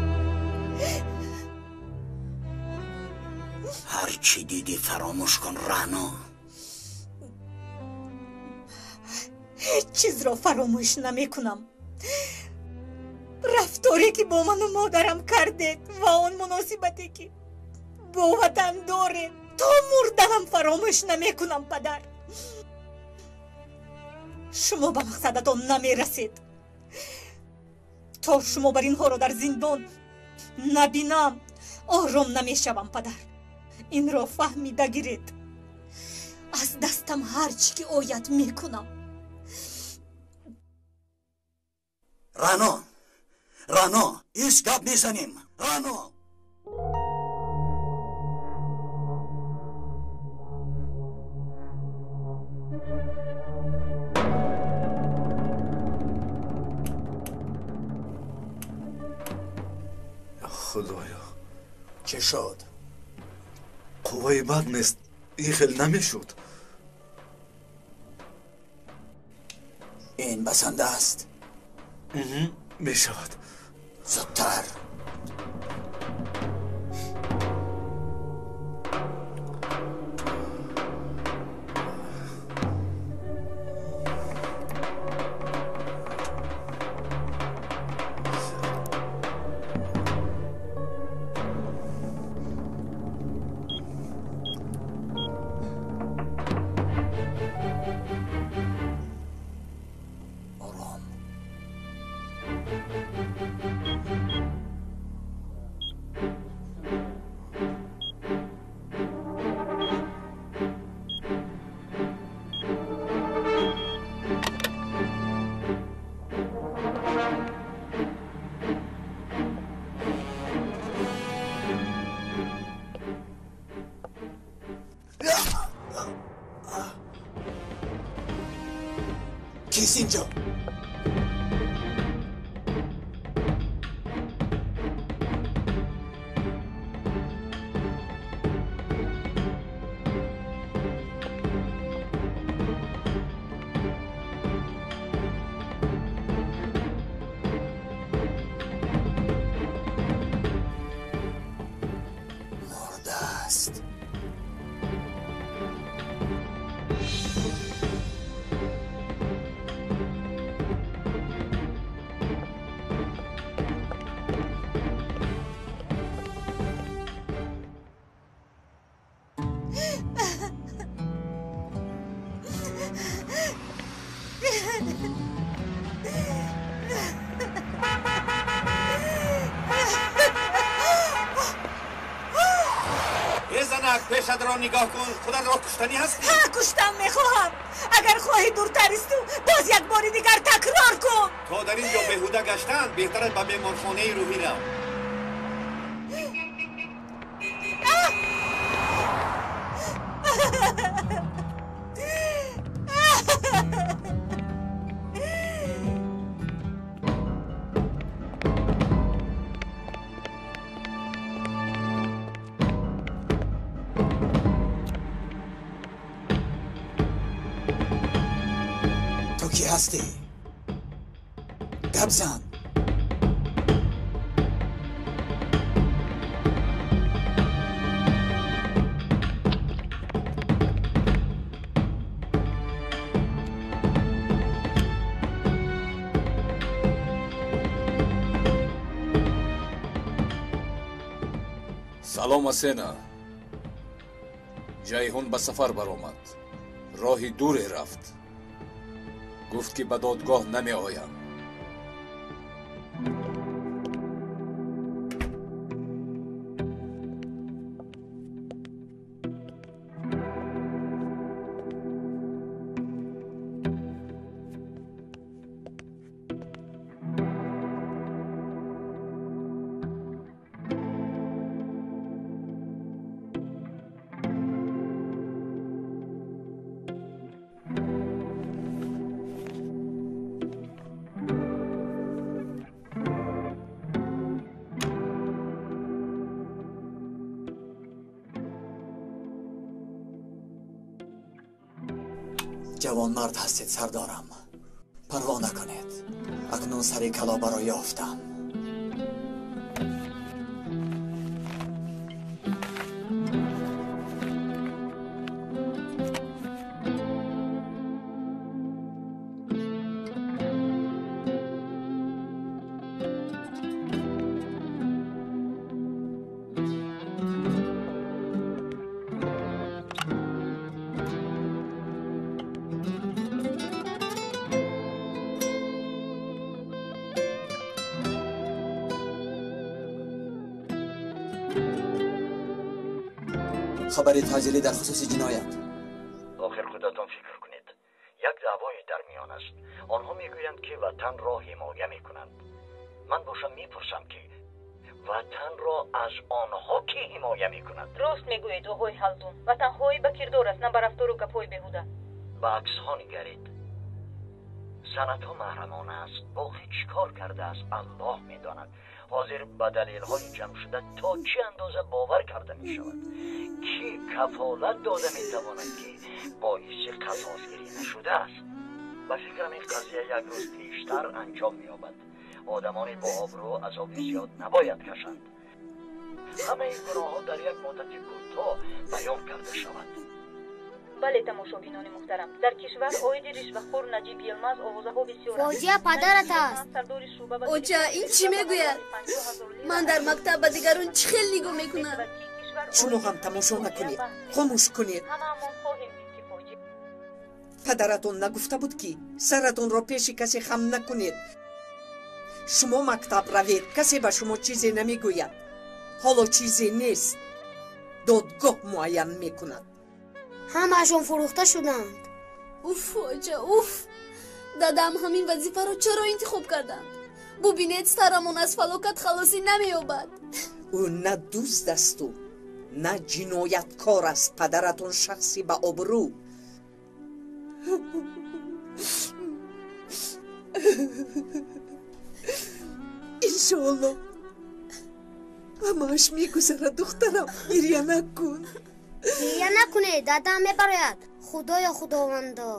A: هر چی دیدی فراموش کن رانا.
S: هیچ چیز را فراموش نمی کنم. رفتاری که با من و مادرم کردید و آن مناسبتی که با وطن دارید تا مردنم فراموش نمی کنم پدر. شما به مقصدتان نمی رسید. تا شما بر اینها را در زندان نبینم آرام نمی شوم پدر. این را فهمیده گیرید. از دستم هر چی که آید می کنم.
A: رانا ایست گپ میزنیم. رانا
C: خدایا
A: چه شد؟
C: قوای بد نیست. این خیلی نمیشد.
A: این بسنده است.
C: میشود.
A: زودتر. کیست اینجا؟ مرده.
D: باشد را نگاه کن. خودت را کشتنی هستی؟
S: ها کشتن میخواهم. اگر خواهی دورتر است باز یک بار دیگر تکرار کن.
D: تا در اینجا بهوده گشتن بهتر به بیمارخانه روحی رو.
H: تو کی هستی؟ گپ زن.
O: سلام اسینا. جیهون به سفر برآمد. راهی دوری رفت. گفت که به دادگاه نمی آیم.
H: جوان مرد هستید سردارم. پروا نکنید. اکنون سری کلابه را یافتم. خبری تعجیلی در خصوص جنایت.
T: آخر خودتان فکر کنید. یک دعوای در میان است. آنها میگویند که وطن را حمایت میکنند. من باشم میپرسم که وطن را از آنها کی حمایت میکند؟
K: راست میگویید آقای هلدون. وطن های به کردار است، نه به رفتار و گپ‌های بیهوده.
T: به عکس ها نگرید. سنت ها محرمانه است. باقی چیکار کرده است الله میداند. حاضر به دلیل های جمع شده تا چه اندازه باور کرده می شود. کی کفالت داده می تواند که باعث قصاصگیری نشده است. به فکرم این قضیه یک روز پیشتر انجام می یابد. آدمان با آبرو عذاب زیاد نباید کشند. همه این گناه ها در یک مدت کوتاه بیان کرده شود.
K: بله تماشاگینان محترم، در کشور عاید رشوهخور نجیب یلمز آوازه ها بسیار است.
F: فوجیه پدرت است.
G: اوچا این چی میگوید؟ من در مکتب به دیگران چه خیلی نگاه میکنم.
E: شما هم تماشا نکنید. خاموش کنید. پدرتون نگفته بود که سرتون را پیش کسی خم نکنید. شما مکتب روید، کسی به شما چیزی نمیگوید. حالا چیزی نیست. دادگاه معین میکند.
F: همه‌شون فروخته شدند.
G: اوف اوچا اوف. دادم همین وظیفه رو چرا انتخاب کردند؟ ببینید سرمون از فلاکت خلاصی نمییابد.
E: او نه دزد است و نه جنایتکار است. پدرتون شخصی با آبرو. انشاءالله همه‌اش میگذرد. دخترم گریه نکن.
F: گریه نکنه، دادم میبراید. خدایا خداوندا.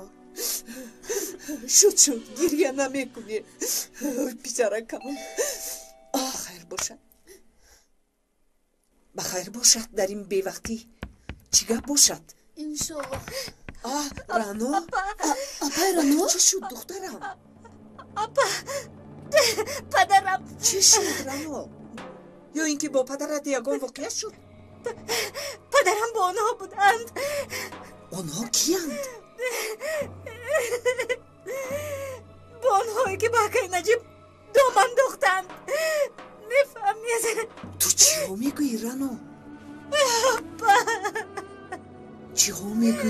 E: شد گریه نمیکنه. بیچارکم. خیر باشد. بخیر باشد در این بیوقتی. چیگه باشد؟
G: انشالله.
E: رانو.
G: اپا رانو؟
E: چی شد دخترم؟
S: اپا پدرم.
E: چی شد رانو؟ یا اینکه با پدرت یگان واقعیت شد؟
S: پدرم با آنها بودند.
E: آنها کیند؟
S: با آنهایی که با حقای نجیب دام انداختند. نفهمی.
E: تو چی رو میگویی رانو؟ چی ها میگویی؟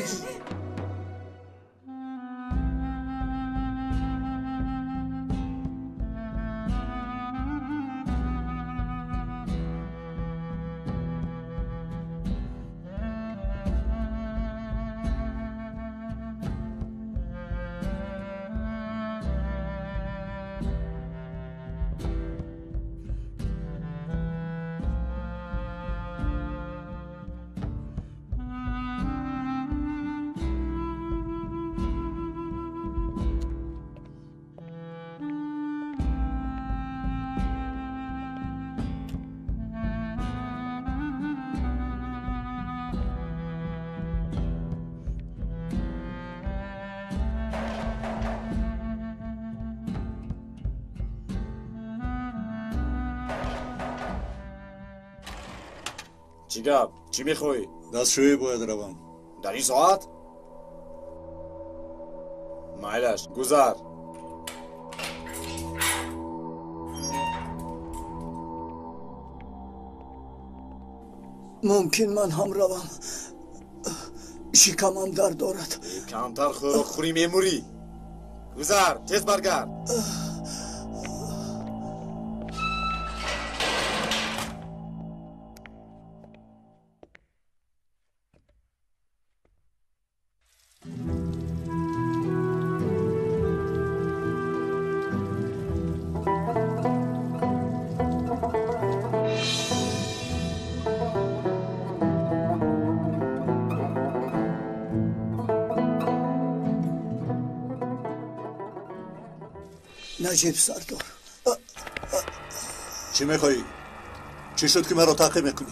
P: چی گپ؟ چی میخوای؟
B: دستشویی باید روم.
P: در این ساعت؟ مایلش گذر.
R: ممکن من هم روم. شکمم درد دارد.
P: کمتر خوراک خوری میموری. گذر، تیز برگرد.
R: نجیب سردار،
B: چی میخوایی؟ چی شد که مرا تعقیب میکنی؟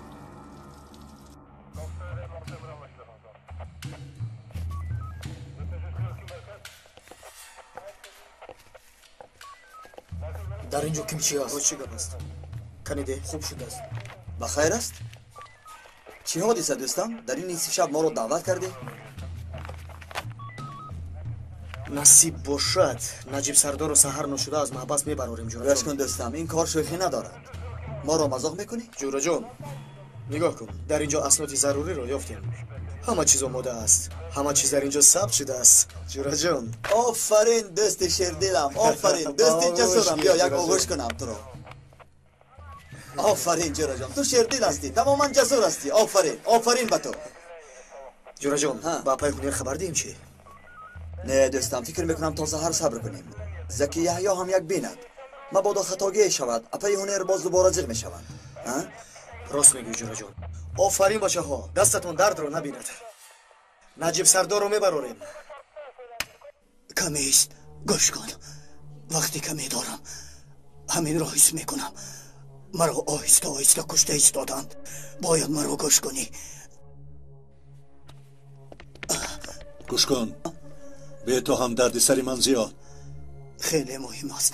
I: در اینجا کیمچی است. چی گپ است؟ کنیده خوب شده است.
H: بخیر است؟ چی حادثه دوستان؟ در این نصف شب ما رو دعوت کردی؟
I: نصیب باشد نجیب سردار رو سحر نشده از محبس میبراریم. جورا
H: گوش کن دوستم، این کار شوخی ندارد. ما رو مذاق میکنی؟
I: جورا جان نگاه کن، در اینجا اسناد ضروری رو یافتیم. همه چیز آماده است، همه چیز در اینجا ثبت شده است. جورا جان
H: آفرین دوست شیردلم، آفرین دوست جسورم. بیا یک آغوش کنم تو رو. آفرین جورا جان، تو شیردل هستی، تماما جسور هستی. آفرین، آفرین به تو.
I: جورا جان با پیغمبر خبر دیم چی؟
H: نه دوستم، فکر میکنم تا سحر صبر کنیم. زکی یحیی هم یک بیند، مبادا خطاگی شود، اپای هنر باز دوباره جغ میشوند.
I: راست میگی جورا جان. آفرین بچه ها، دستتون درد رو نبیند. نجیب سردار رو میبراریم.
R: کمی است، گوش کن. وقتی کمی دارم همین را حس میکنم. مرا آهسته آهسته کشته ایستادند. باید مرا گوش کنی.
B: گوش کن، به تو هم درد سری من زیاد.
R: خیلی مهم است.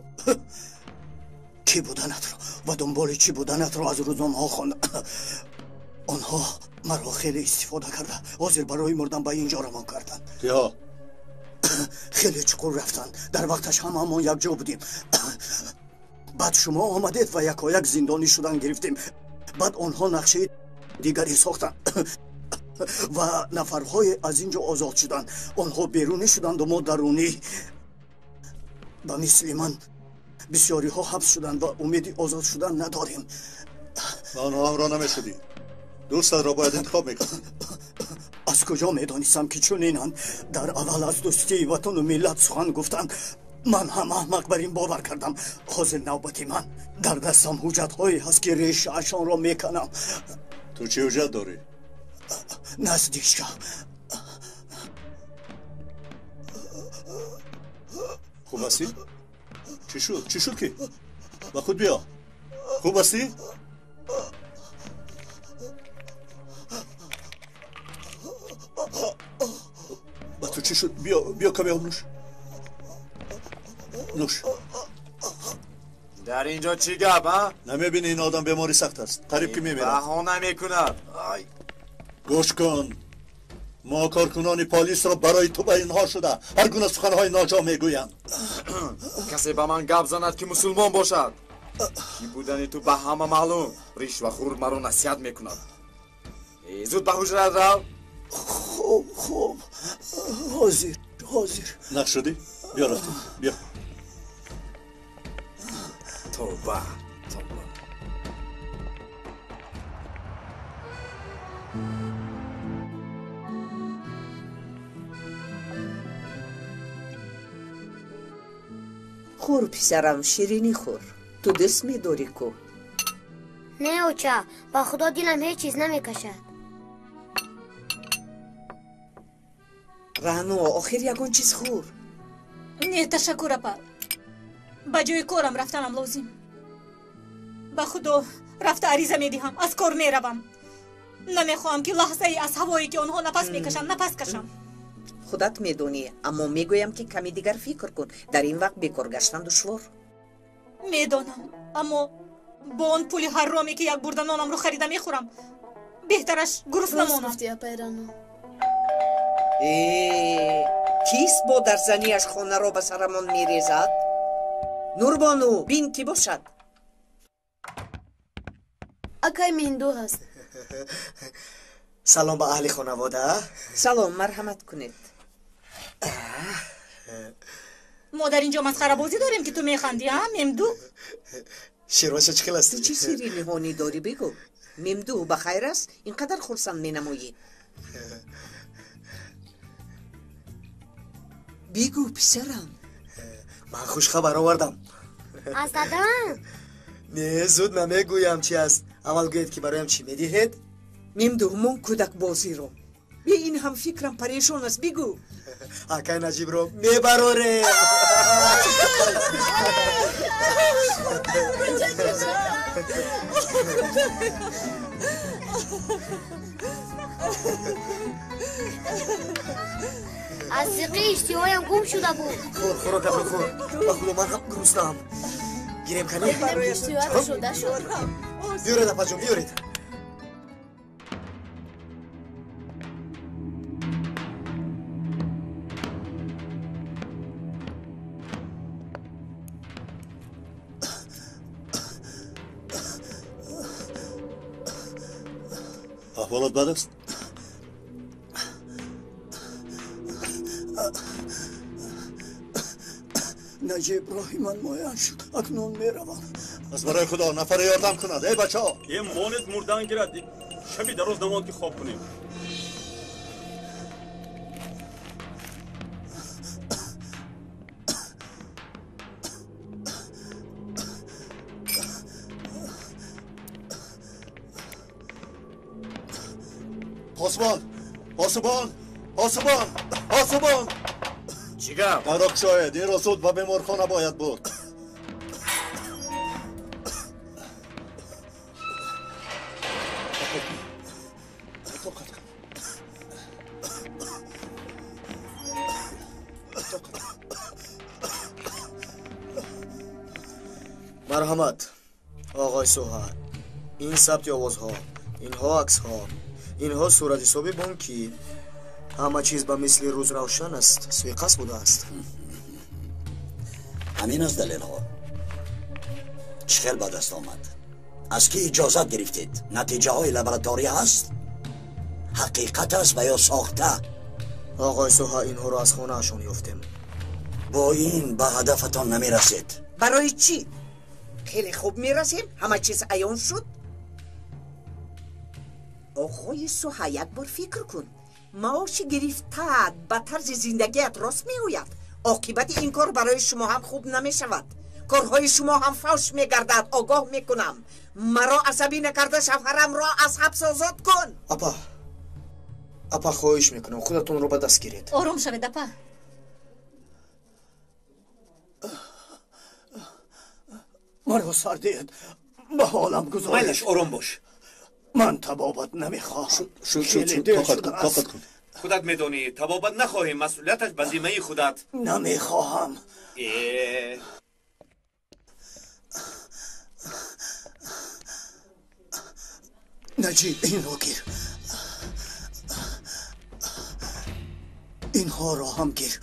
R: کی بودنت را و دنبال چی بودنت را از روزنامه ها خواندم. آنها مرا خیلی استفاده کرده، حاضر برای مردن به اینجا روان کردند.
B: کیا؟
R: خیلی چقور رفتن، در وقتش همون یک جا بودیم. بعد شما آمدید و یکایک زندانی شدن گرفتیم. بعد آنها نقشه دیگری ساختن و نفرهای از اینجا آزاد شدن. آنها بیرونی شدند و ما درونی. به مثل من بسیاری ها حبس شدند و امیدی آزاد شدن نداریم.
B: آنها هم را نمیشدی. دوستت را باید انتخاب میکنی.
R: از کجا میدانستم که چنینن؟ در اول از دوستی وطن و ملت سخن گفتن. من هم احمق بر این باور کردم. حاضر نوبتی من. در دستم حجت هایی هست که ریشه‌اشان را میکنم.
B: تو چی حجت داری؟
R: نزدیک شو.
B: خوب هستی؟ چی شد؟ چی شد که؟ با خود بیا. خوب هستی؟ با تو چی شد؟ بیا کمی هم نوش. نوش.
P: در اینجا چی گپ ها؟
B: نمیبینی این آدم بیماری سخت است. قریب که میمیرد.
P: بهانه میکند.
B: گوش کن، ما کارکنان پلیس را برای تو به اینها شده هر گونه سخنهای ناجا میگویند.
P: کسی به من گپ زند که مسلمان باشد. کی بودن تو به همه معلوم. ریش و خور مرا نصیحت میکند. زود به حجرت رو.
R: خوب حاضر
B: نقشدی؟ بیا رفتیم بیا
P: توبه
E: خور پسرم شیرینی خور تو دست می‌داری کو
F: نه اوچا با خدا دلم هیچ چیز نمیکشد
E: رانو آخر یگون چیز خور
S: نه تشکر اپا با جای کارم رفتنم لازم با خدا رفته عریضه میدیم از کار میروم نمیخواهم که لحظه ای از هوایی که آنها نفس میکشن نفس کشم
E: خودت میدونی اما میگویم که کمی دیگر فکر کن در این وقت بیکار گشتن دشوار
S: میدانم اما با آن پول حرامی که یک برده نانم رو خریده میخورم بهترش گرسنه نمانم
E: کیست با در زنیش خانه را به سرمان میریزد نوربانو بین کی باشد
G: اکای میندو هست
I: سلام به اهل خانواده
E: سلام مرحمت کنید
S: ما در اینجا مسخره بازی داریم که تو میخندی ها ممدو
I: شیروش چه کلاس
E: تو چی سیری نهانی داری بگو ممدو بخیر است اینقدر خرسند مینمایی بگو پسرم
I: من خوش خبر آوردم
F: از دادم
I: نه زود نمیگویم چی است اول گوید که برایم چی میدهید
E: ممدو من کودک بازی رو بی این هم فکرم پریشان است بگو
I: اکای نجیب رو میبروره
F: از سقی اشتیایم گم شده بود
I: خور کفر خور با خدا من هم گرسنه‌ام گیریم کنی
G: اشتیا شده شد
I: بیارید اپا جون بیارید
B: احوالات بد است؟
R: نجیب راهی من مایان شد اکنون میروم
B: از برای خدا نفر یاردم کند ای بچه ها
Q: یه مالت مردن گیرد شبی در روز نماند که خواب کنیم
B: پاسبان
P: چیگم؟
B: قرق شاید این را زود و بیمارخانه باید بود
I: مرحمت آقای سوهر این ثبت آوازها اینها عکس ها اینها صورت حسابی بانکی همه چیز به مثل روز روشن است سویقاس بوده است
A: همین از دلیل ها چه خیل به دست آمد از کی اجازت گرفتید نتیجه های لابراتواری هست حقیقت است و یا ساخته
I: آقای سوهر اینها رو از خانه اشون یافتیم
A: با این به هدفتان نمی رسید
E: برای چی؟ خیلی خوب میرسیم همه چیز عیان شد آقای سوها یک بار فکر کن معاش گرفتت به طرز زندگیت راست میگوید عاقبت این کار برای شما هم خوب نمی شود کارهای شما هم فوش میگردد آگاه میکنم مرا عصبی نکرده شوهرم را از حبس آزاد کن
I: اپا خواهش میکنم خودتون رو به دست گیرید
S: آروم شوید اپا
R: مرا سردید به حالم گذارید
D: مایلش آروم باش
R: من تبابت نمیخواهم
B: طاقت کن
D: خودت میدونی تبابت نخواهی مسئولیتش به ذمه خودت
R: نمیخواهم نجیب این رو گیر اینها را هم گیر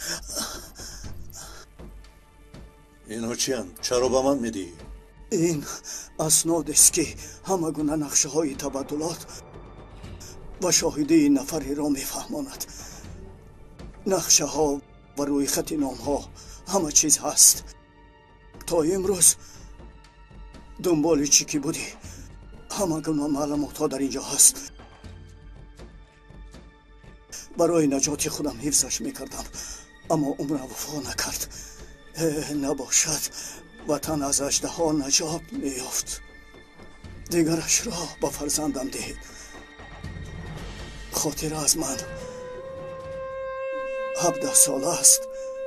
B: اینها چی هم؟ چرا به من میدی؟
R: این اسناد است که همه گونه نقشه های تبادلات و شاهده این نفری را میفهماند. نقشه ها و روی خط نام ها همه چیز هست. تا امروز دنبال چی که بودی همه گونه معلومات ها در اینجا هست. برای نجات خودم حفظش میکردم اما عمر وفا نکرد. نباشد وطن از اژدها نجات میافت. دیگرش را به فرزندم دهید. خاطر از من 17 سال است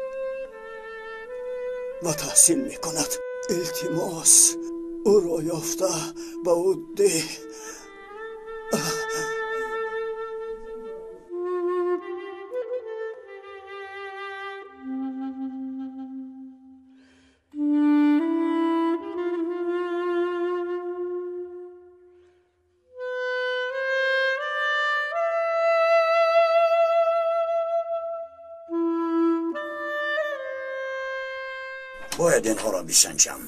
R: و تحصیل میکند. التماس او را یافته به او ده.
A: باید اینها را بسنجم.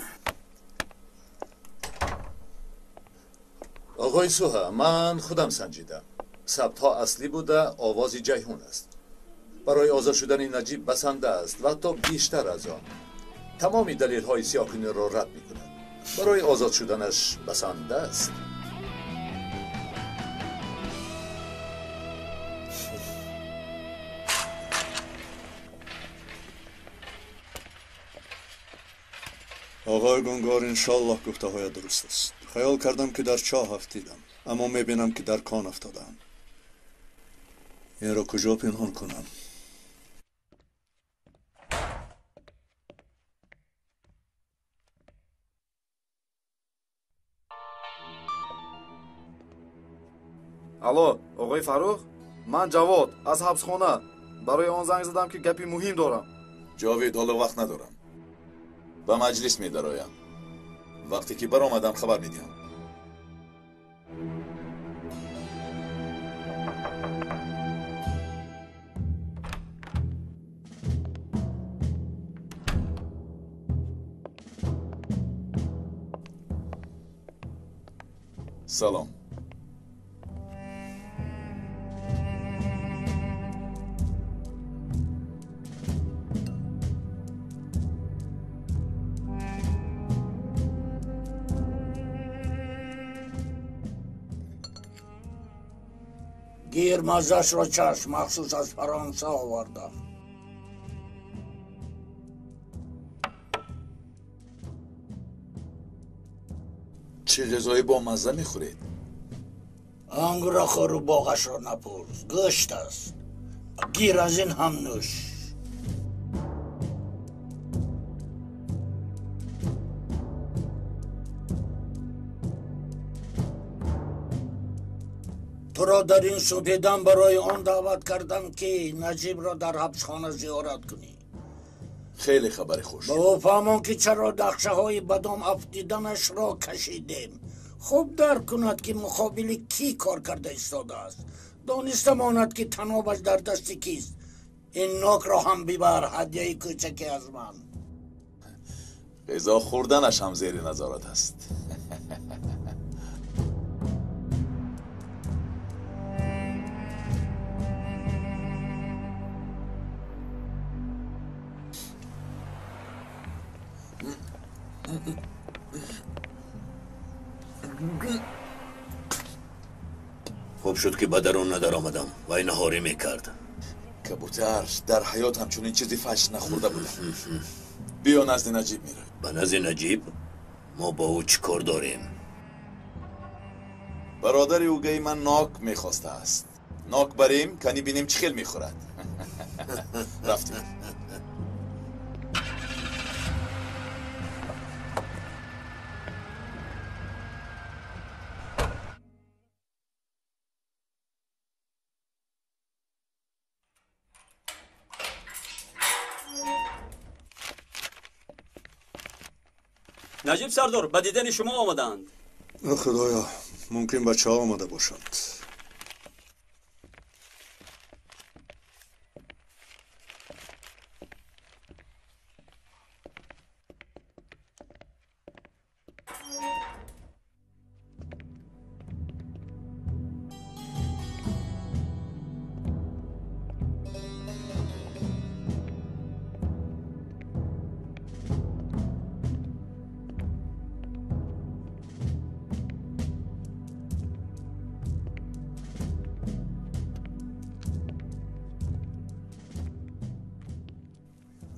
C: آقای سوها، من خودم سنجیدم. ثبت ها اصلی بوده، آوازی جیهون است. برای آزاد شدن نجیب بسنده است و حتی بیشتر از آن. تمامی دلیل های سیاکنی را رد می کند. برای آزاد شدنش بسنده است.
B: آقای گنگار انشالله گفته های درست است. خیال کردم که در چاه افتیدم اما میبینم که در کان افتادم. این را کجا پنهان کنم؟
P: алло оғои фаррух ман ҷавод аз ҳабсхона барои он занг задам ки гапи муҳим дорам.
O: ҷовид ҳоло вақт надорам. ба маҷлис медароям. вақте ки баромадам хабар медиҳам. салом.
L: گیر مزش را چشم مخصوص از فرانسه آوردم.
O: چه غذایی با مزه میخورید؟
L: انگور خور و باغش را نپرس. گوشت است. گیر از این هم نوش. تو را در این سپیدم برای آن دعوت کردم که نجیب را در حبسخانه زیارت کنی.
O: خیلی خبر خوش.
L: به او فهمان که چرا نقشه های بدام افتیدنش را کشیدیم. خوب درک کند که مقابل کی کار کرده ایستاده است. دانسته ماند که تنابش در دست کیست. این نوک را هم ببر، هدیه کوچکی از من.
O: غذا خوردنش هم زیر نظارت است.
D: خوب شد که به درون ندار آمدم و این نهاری میکرد.
O: کبوتر در حیات همچون چیزی فش نخورده بودم. بیا نزد نجیب میره.
D: به نزد نجیب؟ ما با او چی کار داریم؟
O: برادر اوگهی من ناک میخواسته است. ناک بریم کنی بینیم چی خیل میخورد. رفتیم.
Q: نجیب سردار به دیدن شما آمدند.
B: خدایا ممکن بچه ها آمده باشند.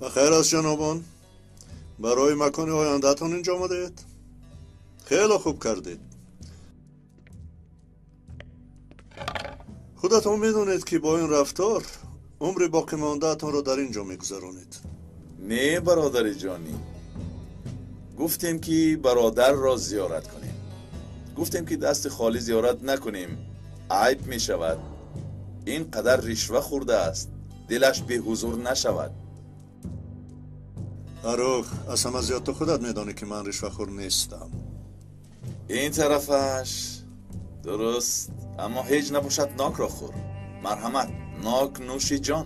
B: و خیر است جنابان. برای مکان آیندهتان اینجا آمدید. خیلی خوب کردید. خودتان میدونید که با این رفتار عمر باقی ماندهتان را در اینجا میگذرانید.
C: نه برادر جانی، گفتیم که برادر را زیارت کنیم. گفتیم که دست خالی زیارت نکنیم، عیب می شود. این قدر رشوه خورده است، دلش به حضور نشود.
B: فروخ، از همه زیاد تو خودت میدانی که من رشوه خور نیستم.
C: این طرفش درست، اما هیچ نباشد ناک را خور. مرحمت، ناک نوشی جان.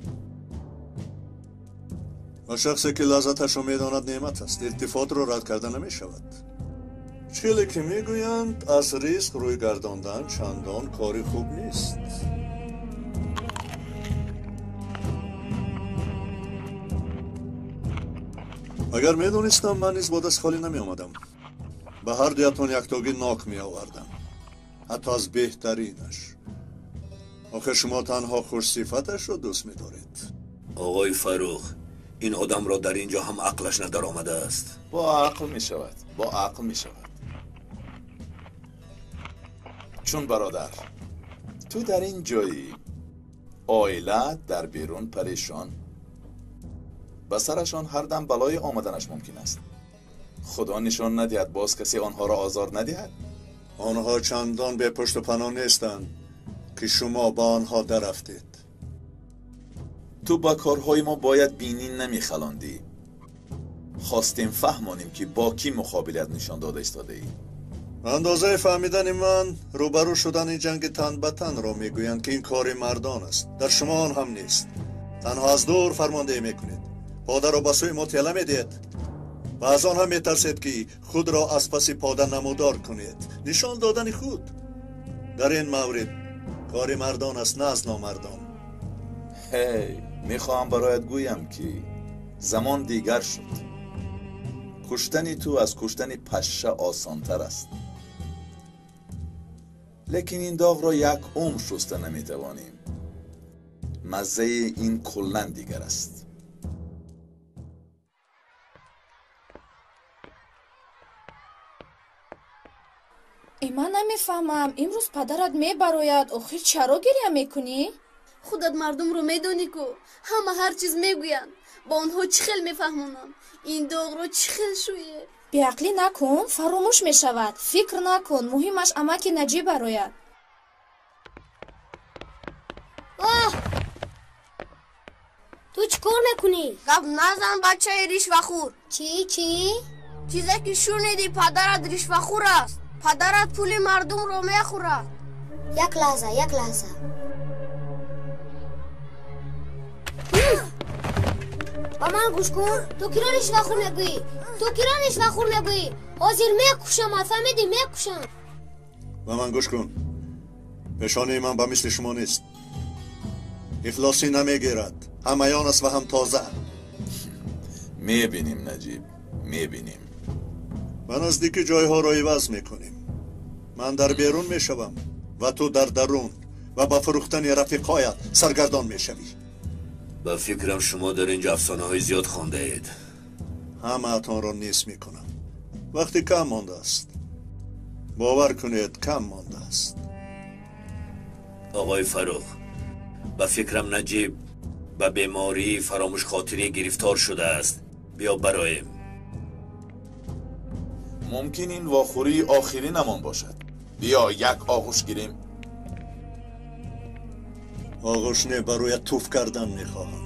B: و شخصی که لذتش را میداند نعمت است، التفات را رد کرده نمی شود. چیلی که میگویند از ریسک روی گرداندن چندان کاری خوب نیست. اگر میدونستم من نیز با دست خالی نمی آمدم. به هر دیتون یک تاگی ناک می آوردم، حتی از بهترینش. آخه شما تنها خوش صفتش رو دوست می دارید.
D: آقای فروخ، این آدم را در اینجا هم عقلش ندار آمده است.
C: با عقل می شود، با عقل می شود. چون برادر تو در این جایی، عائله در بیرون پریشان، به سرشان هر دم بلای آمدنش ممکن است. خدا نشان ندهد باز کسی آنها را آزار ندهد.
B: آنها چندان به پشت و پناه نیستند که شما با آنها درفتید.
C: تو با کارهای ما باید بینی نمیخلاندی. خواستیم فهمانیم که با کی مقابلت نشان داده ایستاده ای.
B: اندازه فهمیدن من روبرو شدن این جنگ تن به تن را میگویند که این کار مردان است. در شما آن هم نیست. تنها از دور فرماندهی میکنید، پاده را به سوی مطلع میدید و از آن هم میترسید که خود را از پس پاده نمودار کنید. نشان دادن خود در این مورد کار مردان است، نه از نامردان.
C: میخواهم برایت گویم که زمان دیگر شد. کشتن تو از کشتن پشه آسانتر است. لیکن این داغ را یک عمر شسته نمیتوانیم. مزه این کلن دیگر است.
G: من نمیفهمم امروز پدرت میبراید، آخر چرا گریه میکنی؟
U: خودت مردم رو میدونی کو همه هر چیز میگوین، با اونها چی خیل میفهمونم این داغ رو چی خیل شویه.
G: بیعقلی نکن، فراموش میشود. فکر نکن، مهمش امک نجیب براید.
F: تو چی کار میکنی؟
U: گپ نزن بچه رشوه خور.
F: چی؟
U: چیزی که شنیدی پدرت رشوه خور است. پدرت پول مردم رو میخورد.
F: یک لحظه با من گوش کن. تو کی را رشوه خور میگویی؟ حاضر میکشم، فهمیدی؟ میکشم.
B: با من گوش کن. پیشانه من با مثل شما نیست، افلاسی نمیگیرد، همیان است و هم تازه.
C: میبینیم نجیب، میبینیم.
B: من نزدیک جایها را عوض میکنیم. من در بیرون میشوم و تو در درون و با فروختن رفیقایت سرگردان میشوی.
D: با فکرم شما در اینجا افسانه های زیاد خوانده اید.
B: همه اتان را نیست میکنم. وقتی کم مانده است. باور کنید کم مانده است.
D: آقای فروخ، با فکرم نجیب به بیماری فراموش خاطری گرفتار شده است. بیا برایم.
C: ممکن این واخوری آخری نمان باشد. بیا یک آغوش گیریم.
B: آغوش نه، برای توف کردن میخواهم.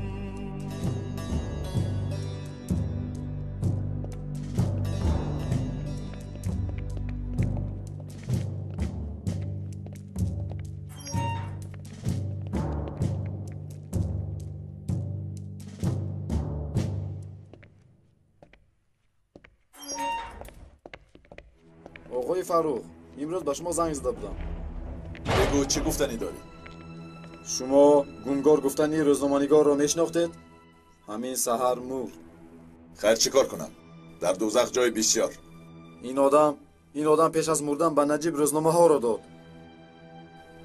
P: آقای فروخ، امروز به شما زنگ زده بودم.
C: بگو چی گفتنی داری؟
P: شما گونگار گفتنی روزنامه‌نگار را میشناختید؟ همین سحر مرد.
C: خیر چی کار کنم؟ در دوزخ جای بسیار.
P: این آدم پیش از مردن به نجیب روزنامه ها را داد.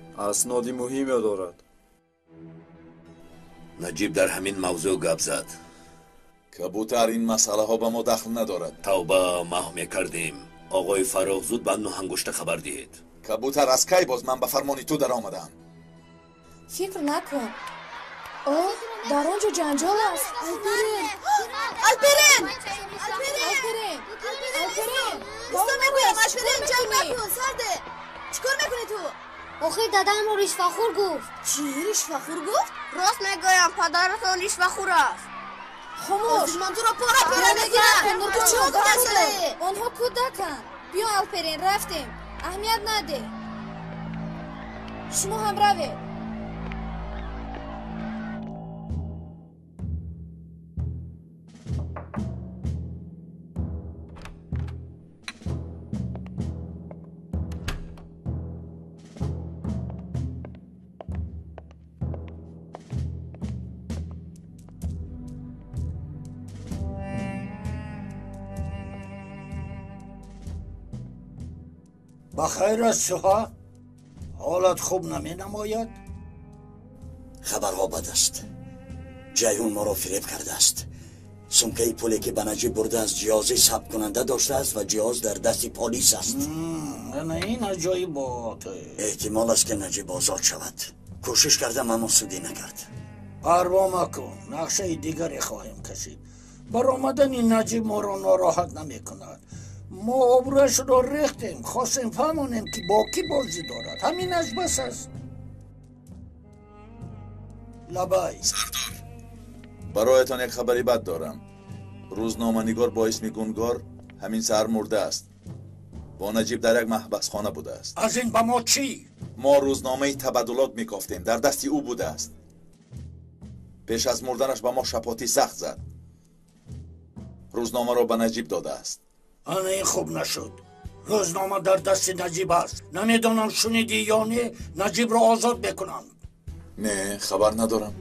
P: اسنادی مهمی دارد.
D: نجیب در همین موضوع گپ زد.
O: کبوتر این مسئله ها به ما دخل ندارد.
D: توبه ما میکردیم آقای فراغ زود به نو انگشت خبر دهید.
O: کبوتر از کی باز من به فرمان تو در آمدم؟
G: فکر نکن. در آنجا جنجال است. الپرین
F: سرده چیکار میکنی تو؟ آخه دادم رو رشوه‌خور گفت.
G: چی رشوه‌خور گفت؟
F: راست میگویم پدرتان رشوه‌خور است.
G: خاموش
F: من تو را پارا
G: نگیرم. تو چی مسئله؟ آنها کودکن. بیا الپرین رفتیم. اهمیت نده. شما هم روید.
L: بخیر است سوها؟ حالت خوب نمی نماید؟
A: خبرها بد است. جیهون ما را فریب کرده است. سمکه پولی که به نجیب برده از جیازی ثبت کننده داشته است و جیاز در دست پلیس است.
L: این عجایبات.
A: احتمال است که نجیب آزاد شود. کوشش کردم اما سودی نکرد.
L: پروا مکن. نقشه دیگری خواهیم کشید. برآمدن این نجیب ما را ناراحت نمی کند. ما آبرویش را ریختیم. خواستیم فهمانیم که با کی بازی دارد. همینش بس است. لبای
O: سردار، برایتان یک خبری بد دارم. روزنامه‌نگار با اسم گونگار همین سر مرده است. با نجیب در یک محبس خانه بوده است.
L: از این به ما چی؟
O: ما روزنامه تبادلات میکافتیم. در دستی او بوده است. پیش از مردنش به ما شپاتی سخت زد. روزنامه را به نجیب داده است.
L: آن این خوب نشد. روزنامه در دست نجیب است. نمیدانم شنیدی یا نه نجیب را آزاد بکنند.
O: نه خبر ندارم.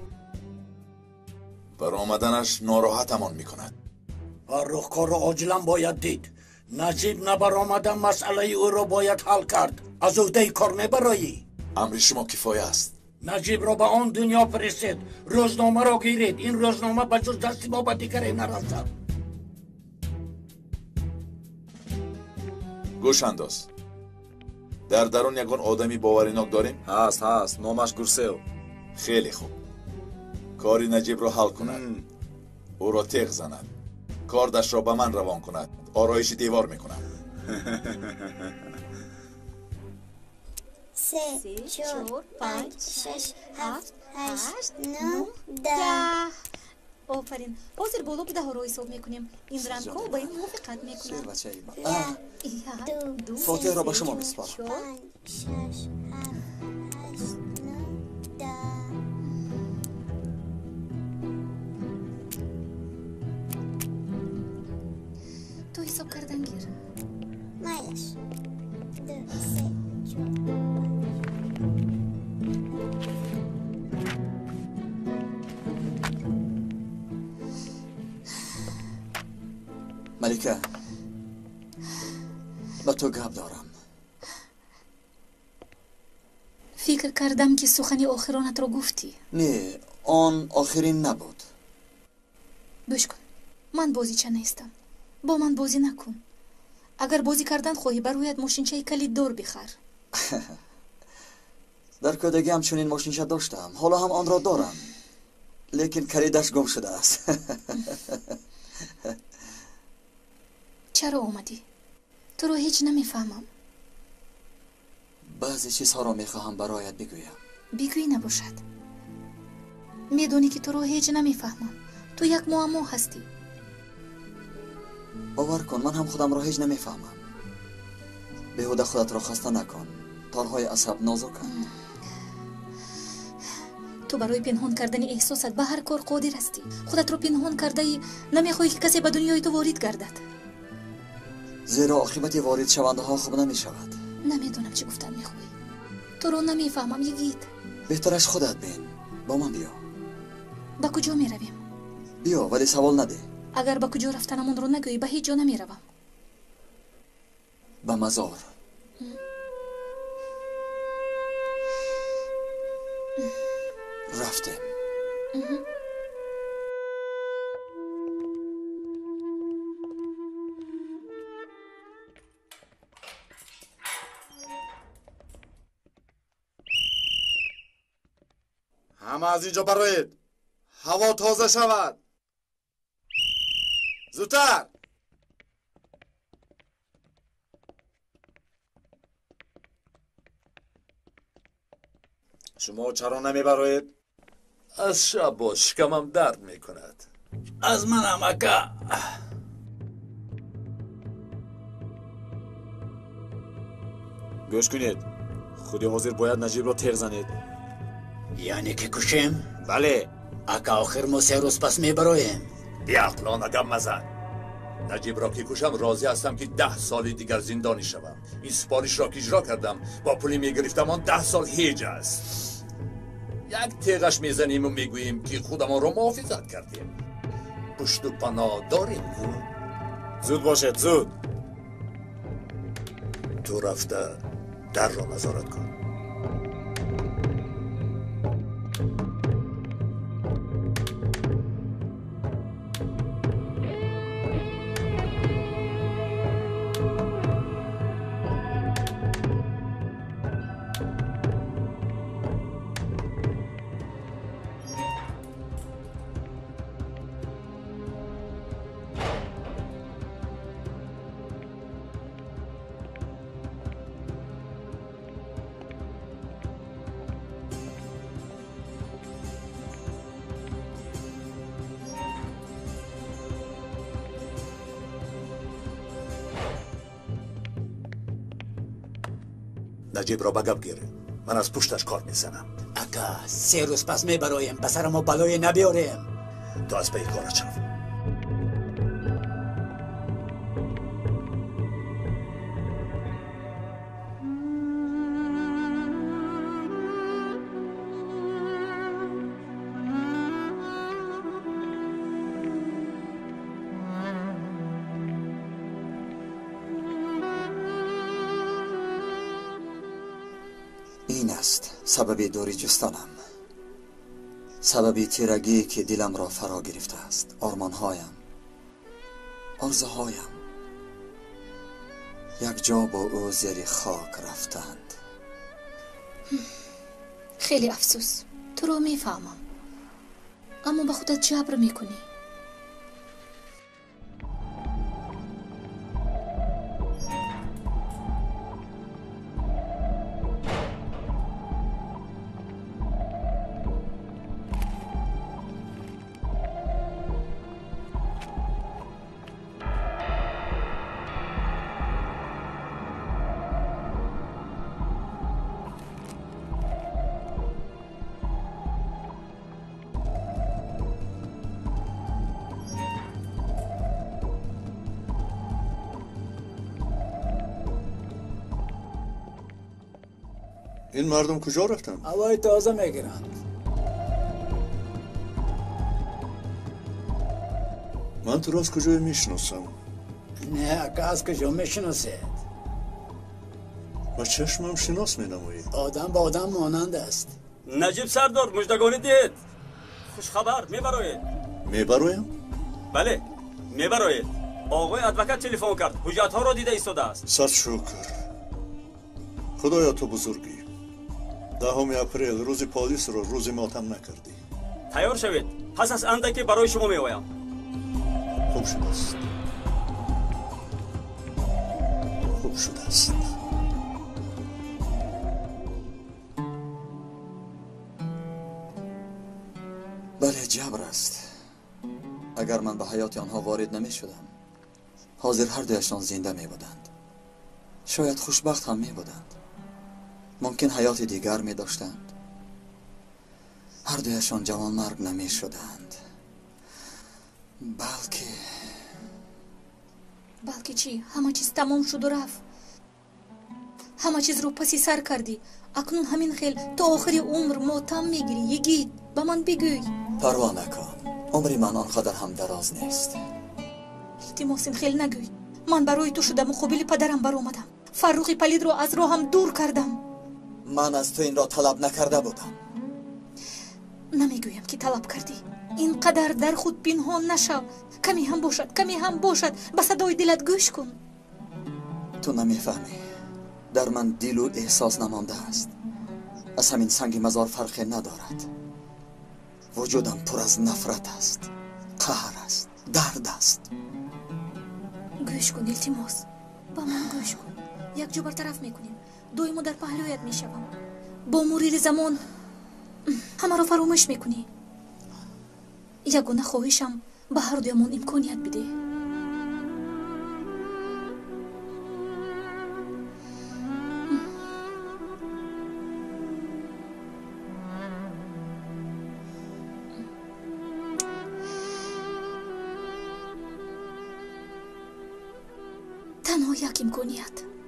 O: برآمدنش ناراحتمان میکند.
L: فرخ کار را عاجلا باید دید. نجیب نبرآمدن مسئله او را باید حل کرد. از عهده کار میبرایی؟
O: امر شما کفایه است.
L: نجیب را به آن دنیا فرستید. روزنامه را گیرید. این روزنامه به جز دست ما به دیگری نرسد.
O: گوش انداز. در درون یگان آدمی باوریناک داریم؟
P: هست نامش گورسل.
O: خیلی خوب. کاری نجیب را حل کند. او را تیغ زند. کاردش را به من روان کند. آرایش دیوار میکند.
F: 3 4 5 6 7 8 9 10.
S: آفرین. حاضر بالا بده ها را حساب میکنیم. این رنگ ها با این موافقت میکنم.
H: فاتحه را به شما میسپارم.
F: 5 6 7 8 9 10.
G: تو حساب کردن گیر.
F: مایش 2 3 4
H: ملکه با تو گپ دارم.
G: فکر کردم که سخنی آخرانت را گفتی.
H: نه آن آخرین نبود.
G: گوش کن. من بازیچه نیستم. با من بازی نکن. اگر بازی کردن خواهی برویت ماشینچه کلید دور بخر.
H: در کودکی هم چنین ماشینچه داشتم. حالا هم آن را دارم. لیکن کلیدش گم شده است.
G: چرا آمدی؟ تو رو هیچ نمیفهمم.
H: بعضی چیزها را میخواهم برایت بگویم.
G: بگوی نباشد. میدونی که تو رو هیچ نمیفهمم. تو یک معما هستی.
H: باور کن من هم خودم را هیچ نمیفهمم. بیهوده خودت را خسته نکن. تارهای عصب نازکند.
G: تو برای پنهان کردن احساسات به هر کار قادر هستی. خودت رو پنهان کرده ای. نمیخوای که کسی به دنیای تو وارد گردد.
H: زیرا عاقبت وارد شونده ها خوب نمی شود.
G: نمیدونم چی گفتن میخوای. تو رو نمیفهمم یگید.
H: بهترش خودت بین. با من بیا.
G: با کجا میرویم؟
H: بیا ولی سوال نده.
G: اگر با کجا رفتنمون رو نگویی به هیچ جا نمیروم.
H: به مزار. رفتیم.
P: همه از اینجا برایید. هوا تازه شود. زودتر. شما چرا نمیبرید؟
C: از شب با شکمم درد میکند.
L: از من هم اکا.
P: گوش کنید. خودی حاضر باید نجیب را تیر زنید.
L: یعنی که کشیم؟
P: بله.
L: اکا آخر ما 3 روز پس میبرایم.
C: بیعقلانه گم مزن. نجیب را که کشم راضی هستم که 10 سال دیگر زندانی شوم. این سپارش را که اجرا کردم با پولی میگرفتم آن 10 سال هیچ است. یک تیغش میزنیم و میگوییم که خودمان را محافظت کردیم. پشت و پناه داریم.
P: زود باشد زود.
C: تو رفته در را نظارت کن. نجیب را بگم گیره. من از پشتش کار میزنم.
L: اکا 3 روز پس میبرایم. بسر ما بلای نبیاریم.
C: تو از پی کارت شو.
H: این است سبب دوری جستانم، سبب تیرگی که دلم را فرا گرفته است. آرمانهایم، آرزوهایم یک جا با او زیر خاک رفتند.
G: خیلی افسوس. تو رو میفهمم، اما به خودت جبر میکنی.
B: این مردم کجا رفتن؟
L: هوای تازه میگیرند.
B: من تو راست کجا میشناسم؟
L: نه اکا از کجا میشناسید؟
B: با چشمم شناس مینمایی.
L: آدم با آدم مانند است.
Q: نجیب سردار مژدگانی دید. خوش خبر میبرایید.
B: میبرایم؟
Q: بله میبرایید. آقای ادوکات تلفن کرد. حجت ها را دیده ایستاده است.
B: صد شکر. خدایا تو بزرگی. 10 اپریل روز پلیس رو روز ماتم نکردی.
Q: تیار شوید. پس از اندکی برای شما میآیم.
B: خوب شده است. خوب شده است.
H: بله جبر است. اگر من به حیات آنها وارد نمی شدم حاضر هر دویشان زنده می بودند. شاید خوشبخت هم می بودند. ممکن حیات دیگر می داشتند. هر دویشان جوان مرگ نمی شدند.
G: بلکه چی؟ همه چیز تمام شد و رفت. همه چیز رو پسی سر کردی. اکنون همین خیل تا آخر عمر ماتم میگیری. یگید به من بگوی.
H: پروا نکن. عمر من آنقدر هم دراز نیست.
G: التماس این خیل نگوی. من برای تو شدم مقابل پدرم بر آمدم. فروخ پلید رو از راهم دور کردم.
H: من از تو این را طلب نکرده بودم.
G: نمیگویم که طلب کردی. اینقدر در خود پنهان نشو. کمی هم باشد به صدای دلت گوش کن.
H: تو نمیفهمی. در من دل و احساس نمانده است. از همین سنگ مزار فرقی ندارد. وجودم پر از نفرت است، قهر است، درد است.
G: گوش کن التماس، با من گوش کن. یک جو برطرف میکنیم، دویمو در پهلویت میشوم. با مرور زمان همه رو فراموش میکنی. یگانه خواهشم به هر دویمون امکانیت بده. تنها یک امکانیت.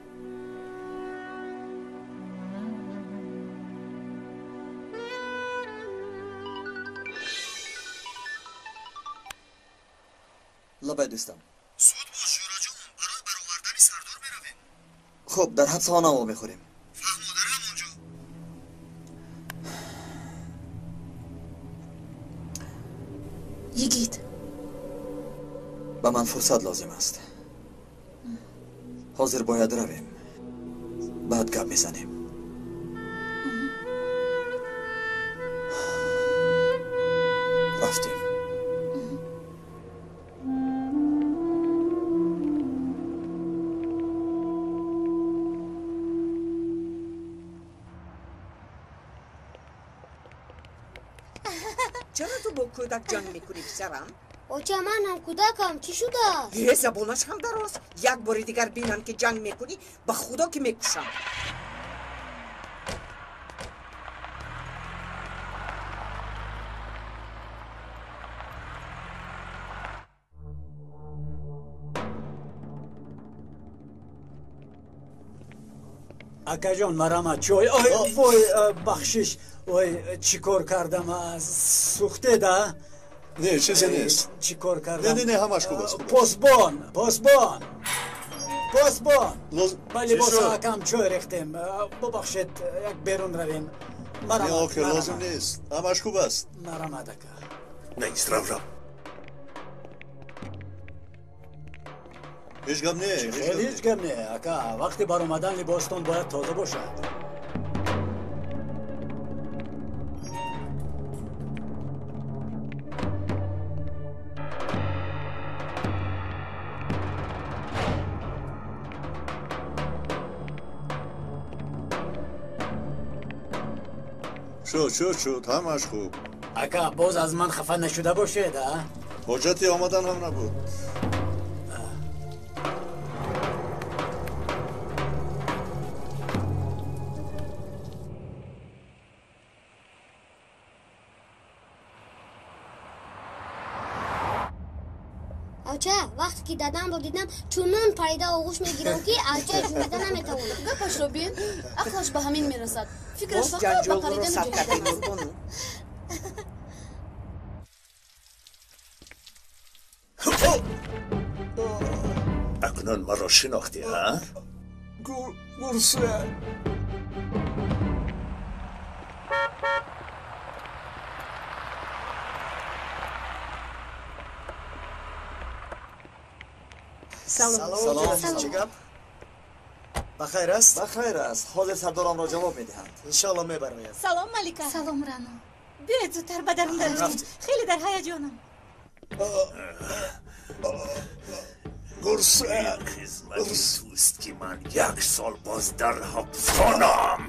H: لبای دوستم.
B: زود باش یورا جون، برای برآوردن سردار برویم.
H: خب در حبسخانه ما میخوریم.
B: فهمادر همانجا.
G: یگید
H: به من فرصت لازم است. حاضر باید رویم، بعد گپ میزنیم. رفتیم.
E: چرا تو با کودک جنگ میکنی پسرم؟
F: آجا من هم کودکم چی شده؟
E: یه زبونش هم دراز. یک بار دیگر بینم که جنگ میکنی به خدا که میکشم.
R: اکا جان مرحمت چای. آی وای بخشش. وای چی کار کردم از سوخته ده؟
B: نه چیزی نیست.
R: چی کار کردم؟
B: نه همش خوب است.
R: پاسبان با لباس حکم چای ریختیم. ببخشید یک بیرون رویم.
B: نه آخه لازم نیست، همش خوب است.
R: مرحمت اکا.
B: نیست رو هیچ گم نه.
R: خیلی هیچ گم نه اکا. وقتی بر اومدن لباستون باید تازه باشد.
B: شد همش خوب.
R: اکا باز از من خفه نشده باشید.
B: حاجتی آمدن هم نبود.
F: آچه وقتی که دادم رو دیدم چونون پریده آغوش میگیرم که آچه جونده نمیتونم.
U: گپش رو بین اخلاش به همین میرسد. فکرش
E: باز
U: فقط
E: جنجال
U: به
E: رو
U: پریدن
E: سر کردی
U: جونده
E: قربانو.
C: اکنون ما را شناختی ها؟
R: گرسه.
I: سلام. چی گپ؟ بخیر است؟
H: بخیر است. حاضر سردارم را جواب میدهند.
I: انشالله میبراید.
S: سلام ملیکا.
G: سلام رنا.
S: بیاید زودتر به درون رویم. خیلی در هیجانم.
C: گرسه خدمتی توست که من 1 سال باز در حبسخانه‌ام.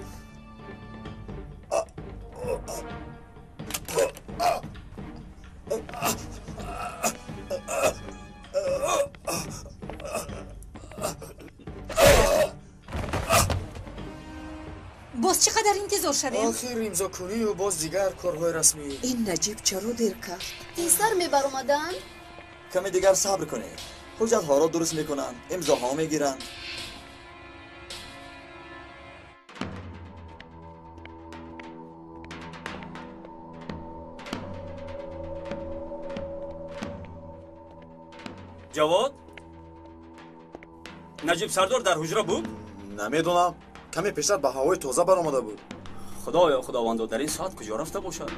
S: باز چقدر انتظار شدیم؟
I: آخر امضا کنی و باز دیگر کارهای رسمی.
E: این نجیب چرا دیر کرد؟
U: تیزتر میبر اومدن؟
H: کمی دیگر صبر کنید. حجت ها را درست میکنند، امضاها میگیرند.
Q: جواد نجیب سردار در حجره بود؟
P: نمیدونم. کمی پیشتر به هوای تازه برآمده بود.
Q: خدایا خداوندو در این ساعت کجا رفته باشد؟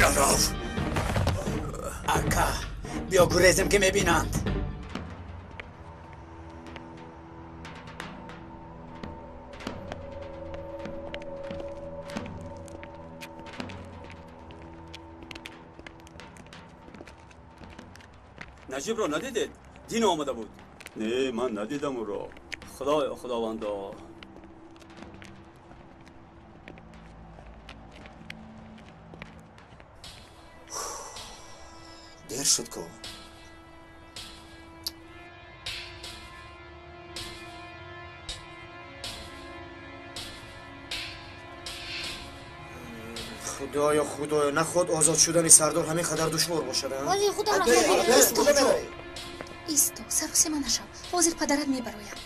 L: راف اکا بیا گریزم که میبینند.
Q: نجیب رو ندیدید؟ دین آمده بود. نه من ندیدم او رو. خداوندا.
R: دیر شد که
I: خدایا نخود آزاد شدن سردار همین قدر دشوار باشد.
F: حاضر خودم را
G: ایستو سروسی من نشو. حاضر پدرت میبراید.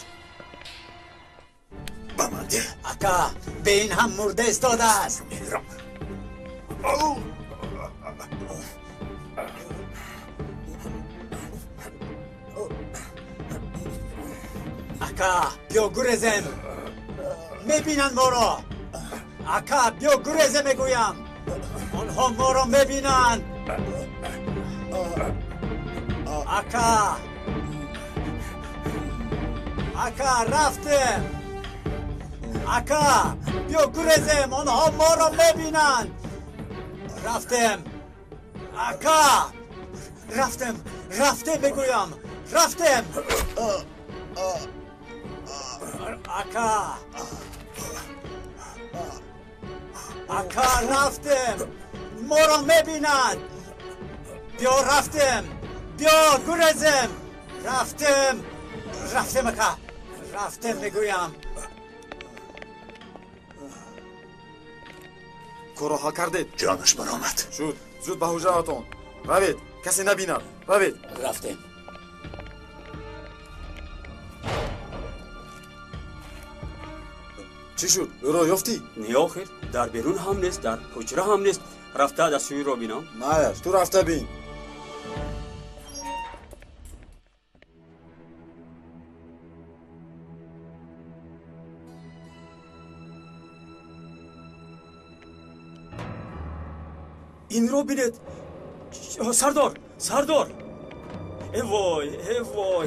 L: بمانده اکا به این هم مرده استاده است. اکا بیا گریزم میبینن ما را. اکا بیا گریزم میگویم آنها ما را میبینن. اکا رفتم. اکا بیا گریزم آنها ما را میبینن. رفتم اکا رفتم بگویم رفتم. اکا رفتم ما را میبینن. بیا رفتم بیا گریزم رفتم اکا رفتم میگویم.
P: کارها کردید؟
C: جانش برآمد.
P: شد زود به حجراتون روید کسی نبیند. روید.
L: رفتم.
P: چی شد؟ او را یافتی؟
Q: نه آخر در بیرون هم نیست در حجره هم نیست. رفته دستوی رو بینم.
P: نه تو رفته بین.
Q: این رو بینید. سردار ای وای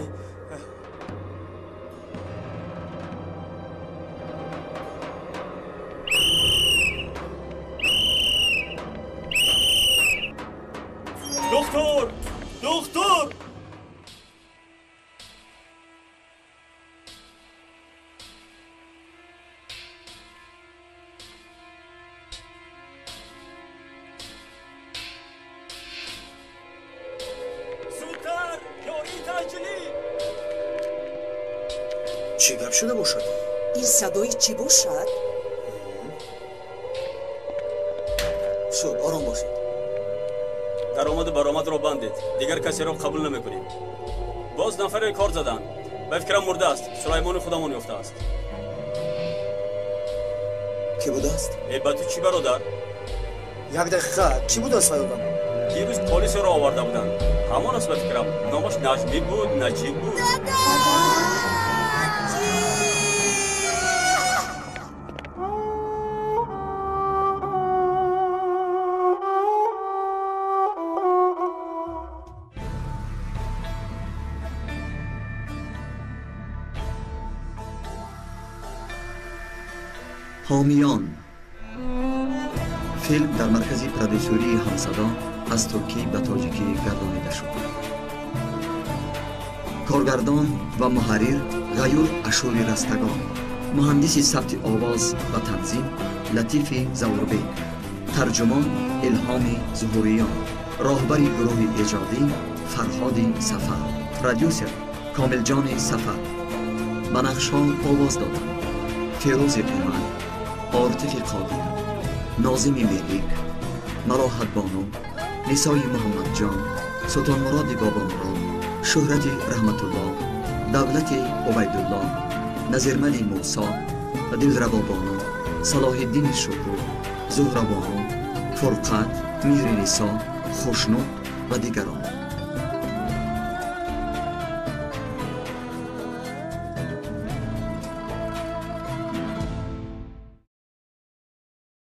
Q: دکتر
I: چی گپ شده باشد؟
E: این صدای چی باشد؟
R: شد آرام باشید.
Q: درآمد و برآمد را بندید. دیگر کسی را قبول نمیکنیم. باز نفر کار زدن. به فکرم مرده است. سلیمان خودمان یافته است.
R: کی بوده است؟
Q: ای با تو چی برادر؟
I: یک دقیقه چی بود است فرودم؟
Q: دیروز پلیس را آورده بودن. همان است به فکرم. نامش نجمی بود نجیب بود.
H: حامیان فیلم در مرکز پرودوسوری همصدا از ترکی به تاجیکی گردانیده شد. کارگردان و محرر غیور اشوری رستگان، مهندس ثبت آواز و تنظیم لطیف زوربیک، ترجمان الهام ظهوریان، راهبر گروه ایجادی فرهاد سفر، پرودوسر کامل جان سفر. به نقش‌ها آواز دادند فیروز پیمن، عاطف قادر، ناظم ملیک، ملاحت بانو، نسای محمد جان، سلطان مراد بابا مراد، شهرت رحمت الله، دولت عبیدالله، نظرمل موسی و دلربا بانو، صلاح الدین شکور، زهره بانو، فرقت، مهر نسا، خوشنود و دیگران.